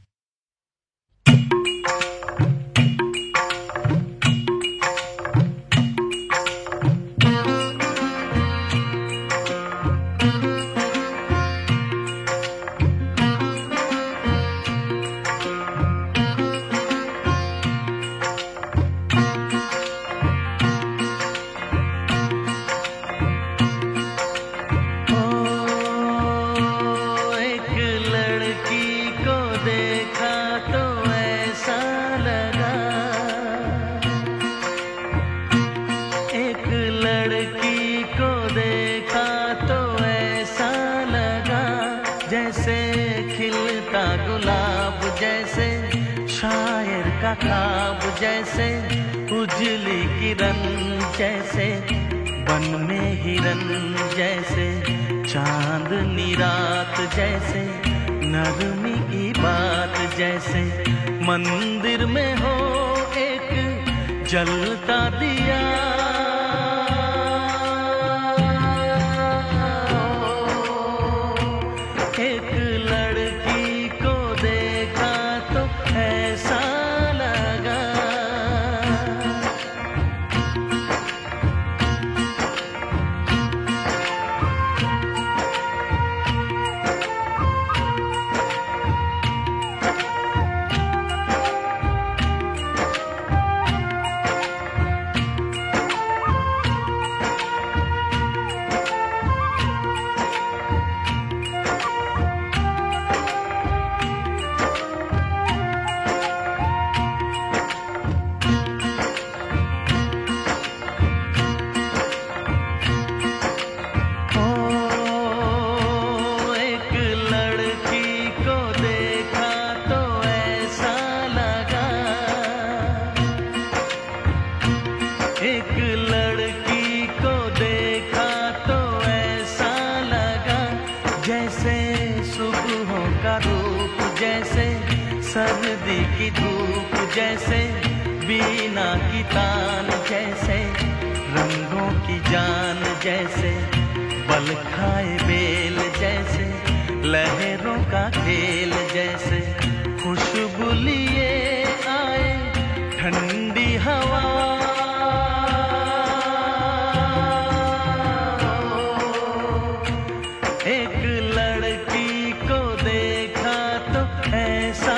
ख्वाब जैसे उजली किरण जैसे बन में हिरन जैसे चांदनी रात जैसे नरमी की बात जैसे मंदिर में हो एक जलता दिया। एक लड़की को देखा तो ऐसा सर्दी की धूप जैसे बीना की तान जैसे रंगों की जान जैसे बल खाए बेल जैसे लहरों का खेल जैसे खुशबू लिए आए ठंडी हवा। एक लड़की को देखा तो ऐसा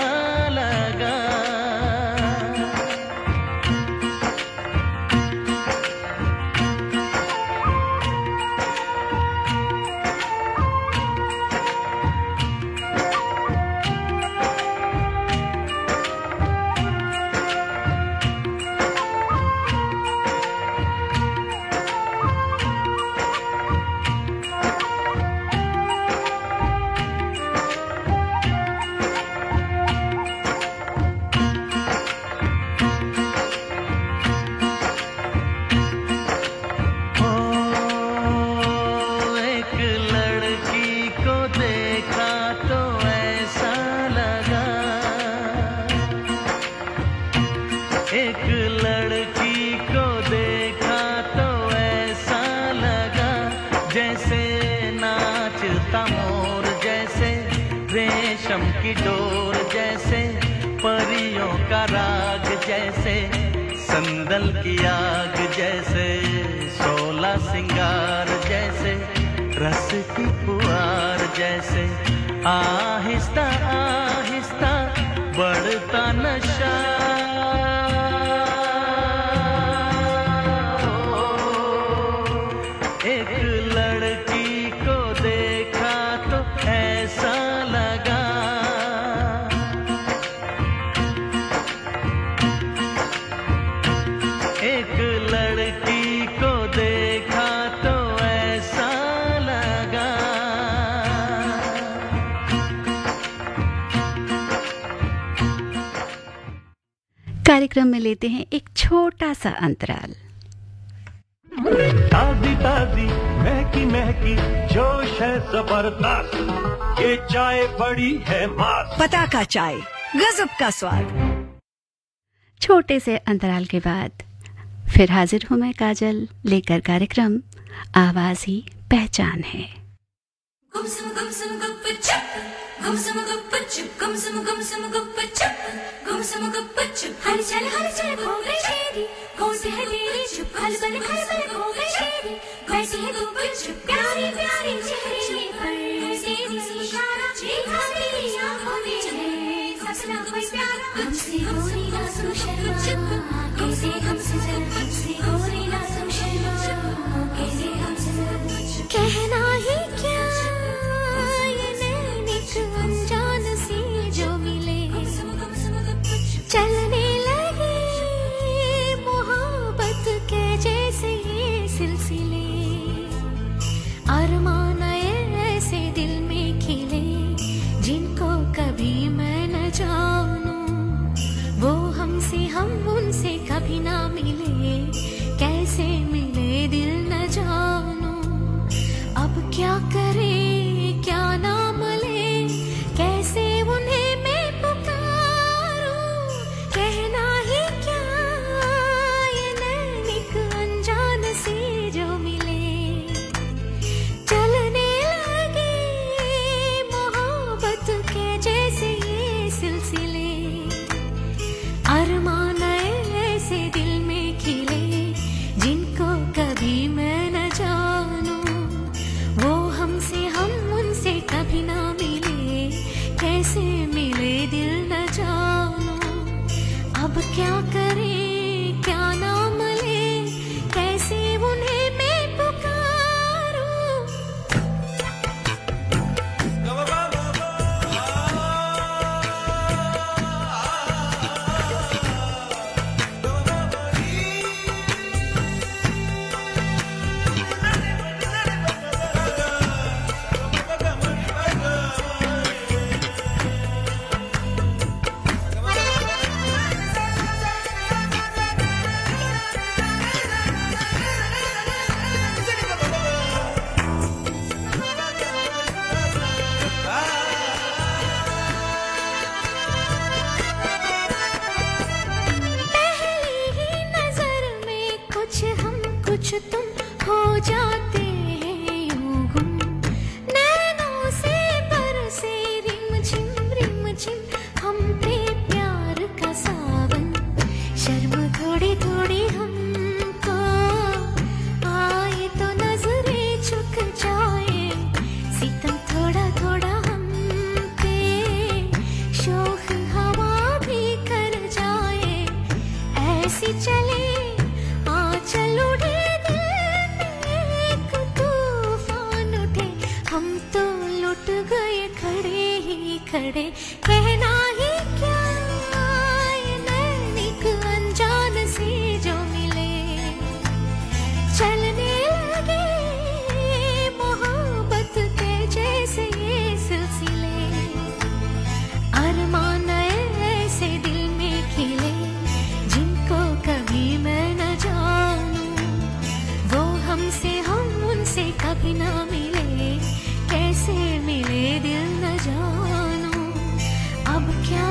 एक लड़की को देखा तो ऐसा लगा जैसे नाचता मोर जैसे रेशम की डोर जैसे परियों का राग जैसे संदल की आग जैसे 16 सिंगार जैसे रस की फुहार जैसे आहिस्ता आहिस्ता बढ़ता नशा। एक लड़की को देखा तो ऐसा लगा एक लड़की को देखा तो ऐसा लगा। कार्यक्रम में लेते हैं एक छोटा सा अंतराल। ताजी ताजी महकी महकी जोश है जबरदस्त, ये चाय बड़ी है मस्त। पता का चाय गजब का स्वाद। छोटे से अंतराल के बाद फिर हाजिर हूं मैं काजल लेकर कार्यक्रम आवाज ही पहचान है। Gumsum gumsum guppa chup, gumsum guppa chup, gumsum guppa chup, gumsum guppa chup. हल चल हो गई शेरी, कौन सी है तेरी चुप, हल बल हो गई शेरी, कैसी है गuppa chup, प्यारी प्यारी चेहरे पर तेरी इशारा, देखा मेरी आँखों में है, सपना कोई प्यारा, हमसे हो रही ना सो शर्मा, कैसे हमसे जरा हमसे हो रही ना सो शर्मा, कैसे हमसे जरा कहना ही क्या अनजान सी जो मिले, चलने लगे मोहब्बत के जैसे ये सिलसिले, अरमान ऐसे दिल में खिले जिनको कभी मैं न जानूं, वो हमसे हम उनसे कभी ना मिले, कैसे मिले दिल न जानूं, अब क्या करे क्या नाम ले, कैसे उन्हें मैं पुकारूं, कहना ही क्या ये नैनिक अनजान से जो मिले, चलने लगे मोहब्बत के जैसे ये सिलसिले, अरमान ऐसे दिल में खिले जिनको कभी मैं न जानूं, वो हमसे हम उनसे कभी ना मिले, कैसे मिले दिल न जानूं, अब क्या करे क्या नाम ले, कैसे उन्हें मैं पुकारूं। कुछ तुम हो जाते हैं यूं गुम, नैनों से बरसे रिम झिम हम पे प्यार का सावन, शर्म थोड़ी थोड़ी हमको आए तो नजरें झुक जाए, सितम थोड़ा थोड़ा हम पे शोख हवा भी कर जाए, ऐसी चले चल उड़े खड़े, कहना ही क्या ये नैनिक अनजान से जो मिले, चलने लगे मोहब्बत के जैसे ये सिलसिले, अरमान ऐसे दिल में खिले जिनको कभी मैं न जानूं, वो हमसे हम उनसे कभी ना मिले, कैसे मिले दिल न जानूं, अब क्या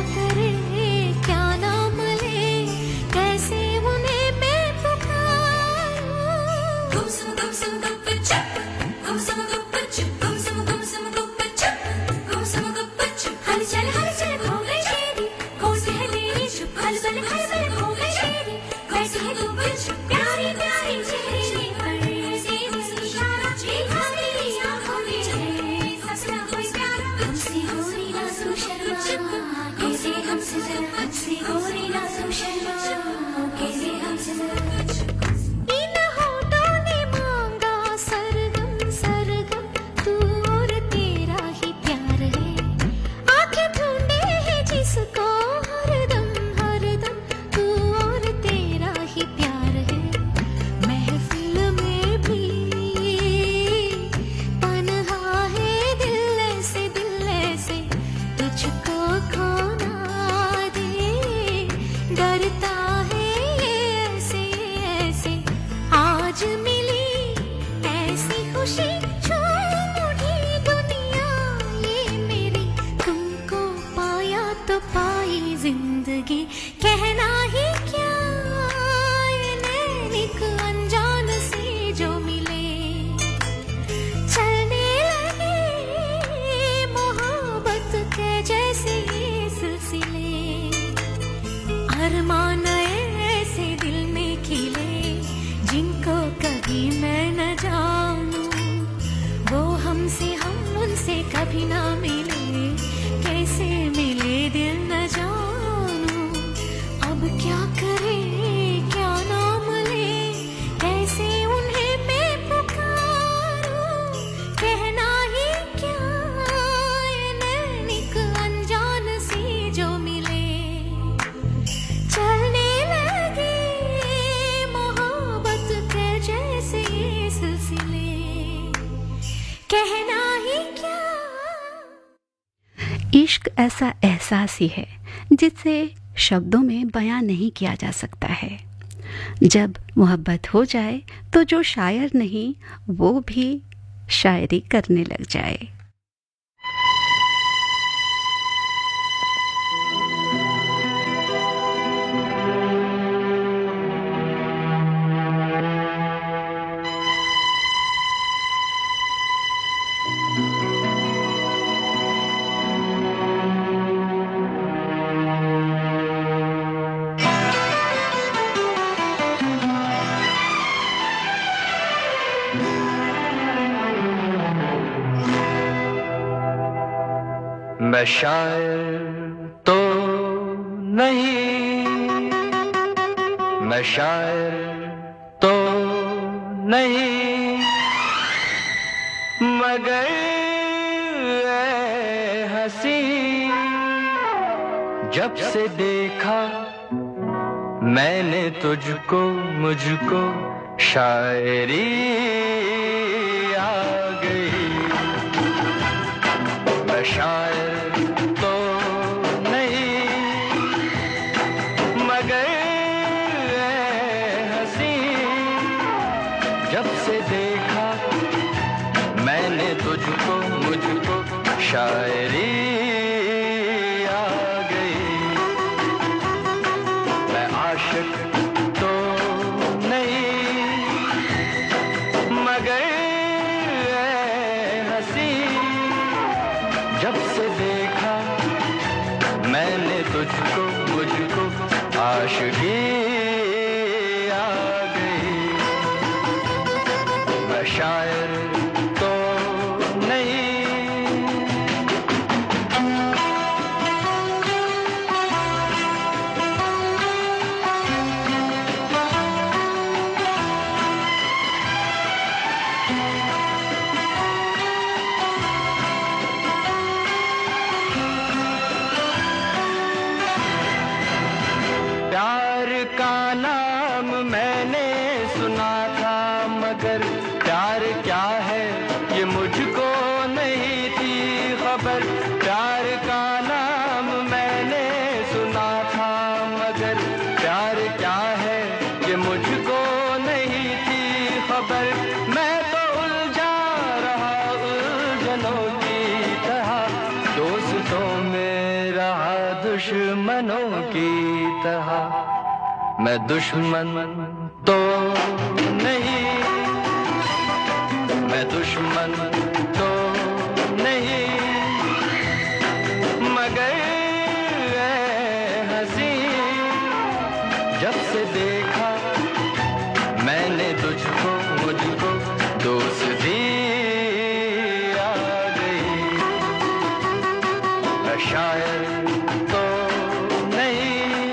भी ना मिले, कैसे मिले दिल न जानो, अब क्या करे क्या नाम ले, कैसे उन्हें मैं पुकारूं, कहना ही क्या ये नैनिक अनजान सी जो मिले, चलने लगे मोहब्बत के जैसे ये सिलसिले, कहना ही क्या। इश्क ऐसा एहसास ही है जिसे शब्दों में बयां नहीं किया जा सकता है। जब मोहब्बत हो जाए तो जो शायर नहीं वो भी शायरी करने लग जाए। मैं शायर तो नहीं, मैं शायर तो नहीं, मगर ऐ हंसी जब से देखा मैंने तुझको, मुझको शायरी आ गई। मैं शायर तो नहीं, मगर ऐ हंसी जब से देखा मैंने तुझको, मुझको शायरी आ गई। मैं आशिक तो नहीं, मगर ऐ हंसी जब से देखा मैंने तुझको, मुझको आशिकी आ गई। मैं शायर तो नहीं। प्यार का नाम मैंने सुना था, मगर प्यार क्या है ये मुझको नहीं थी खबर। प्यार का नाम मैंने सुना था, मगर प्यार क्या है ये मुझको नहीं थी खबर। मैं तो उलझा रहा उलझनों की तरह, दोस्तों में रहा दुश्मनों की तरह। मैं दुश्मन तो नहीं, मैं दुश्मन तो नहीं, मगर ऐ हंसी जब से देखा मैंने तुझको, मुझको दोस्ती आ गई। मैं शायर तो नहीं।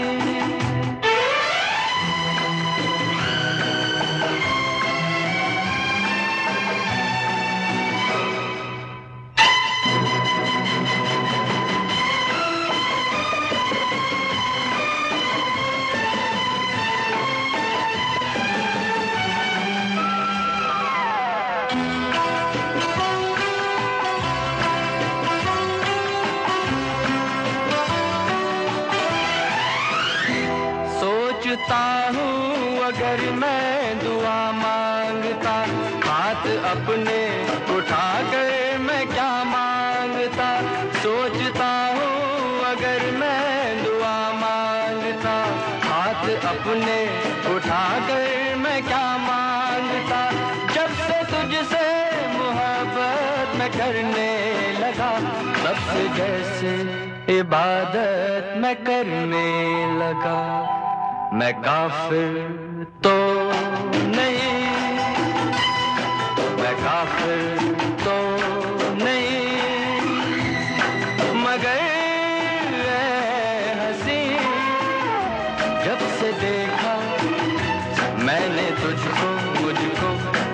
सोचता हूँ अगर मैं दुआ मांगता, हाथ अपने उठा कर मैं क्या मांगता। सोचता हूँ अगर मैं दुआ मांगता, हाथ अपने उठा कर मैं क्या मांगता। जब से तुझसे मोहब्बत मैं करने लगा, तब से जैसे इबादत मैं करने लगा। मैं काफिर तो नहीं, मैं काफिर तो नहीं,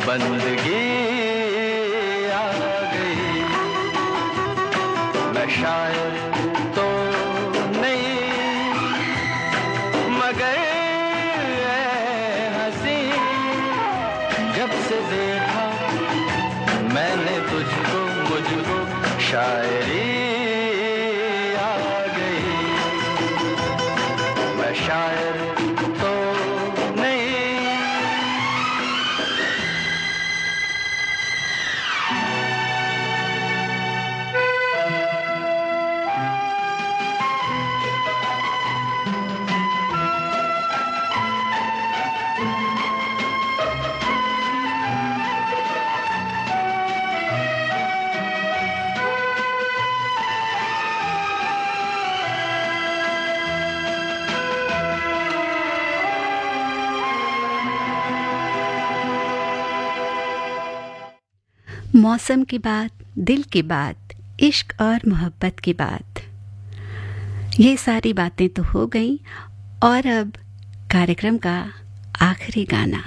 बंदगी आ गई। मैं शायर तो नहीं मगर हंसी, जब से देखा मैंने तुझको मुझको शायरी आ गई। मैं शायर तो नहीं। मौसम की बात, दिल की बात, इश्क और मोहब्बत की बात, ये सारी बातें तो हो गई। और अब कार्यक्रम का आखिरी गाना।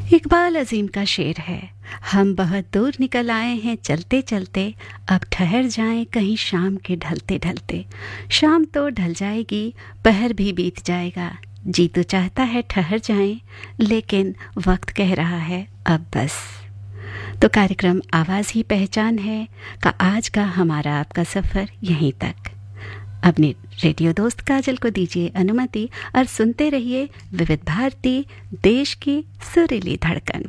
इकबाल अजीम का शेर है, हम बहुत दूर निकल आए हैं चलते चलते, अब ठहर जाएं कहीं शाम के ढलते ढलते। शाम तो ढल जाएगी, पहर भी बीत जाएगा, जी तो चाहता है ठहर जाएं, लेकिन वक्त कह रहा है अब बस। तो कार्यक्रम आवाज़ ही पहचान है का आज का हमारा आपका सफ़र यहीं तक। अपने रेडियो दोस्त काजल को दीजिए अनुमति और सुनते रहिए विविध भारती, देश की सुरीली धड़कन।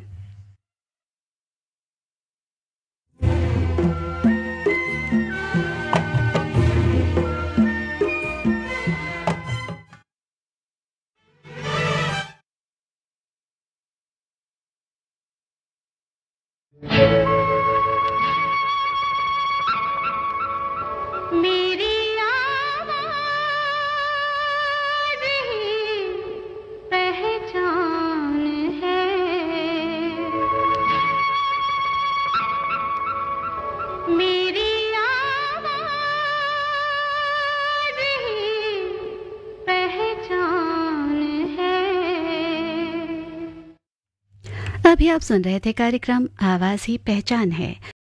मेरी आवाज़ ही पहचान है, मेरी आवाज़ ही पहचान है। अभी आप सुन रहे थे कार्यक्रम आवाज़ ही पहचान है।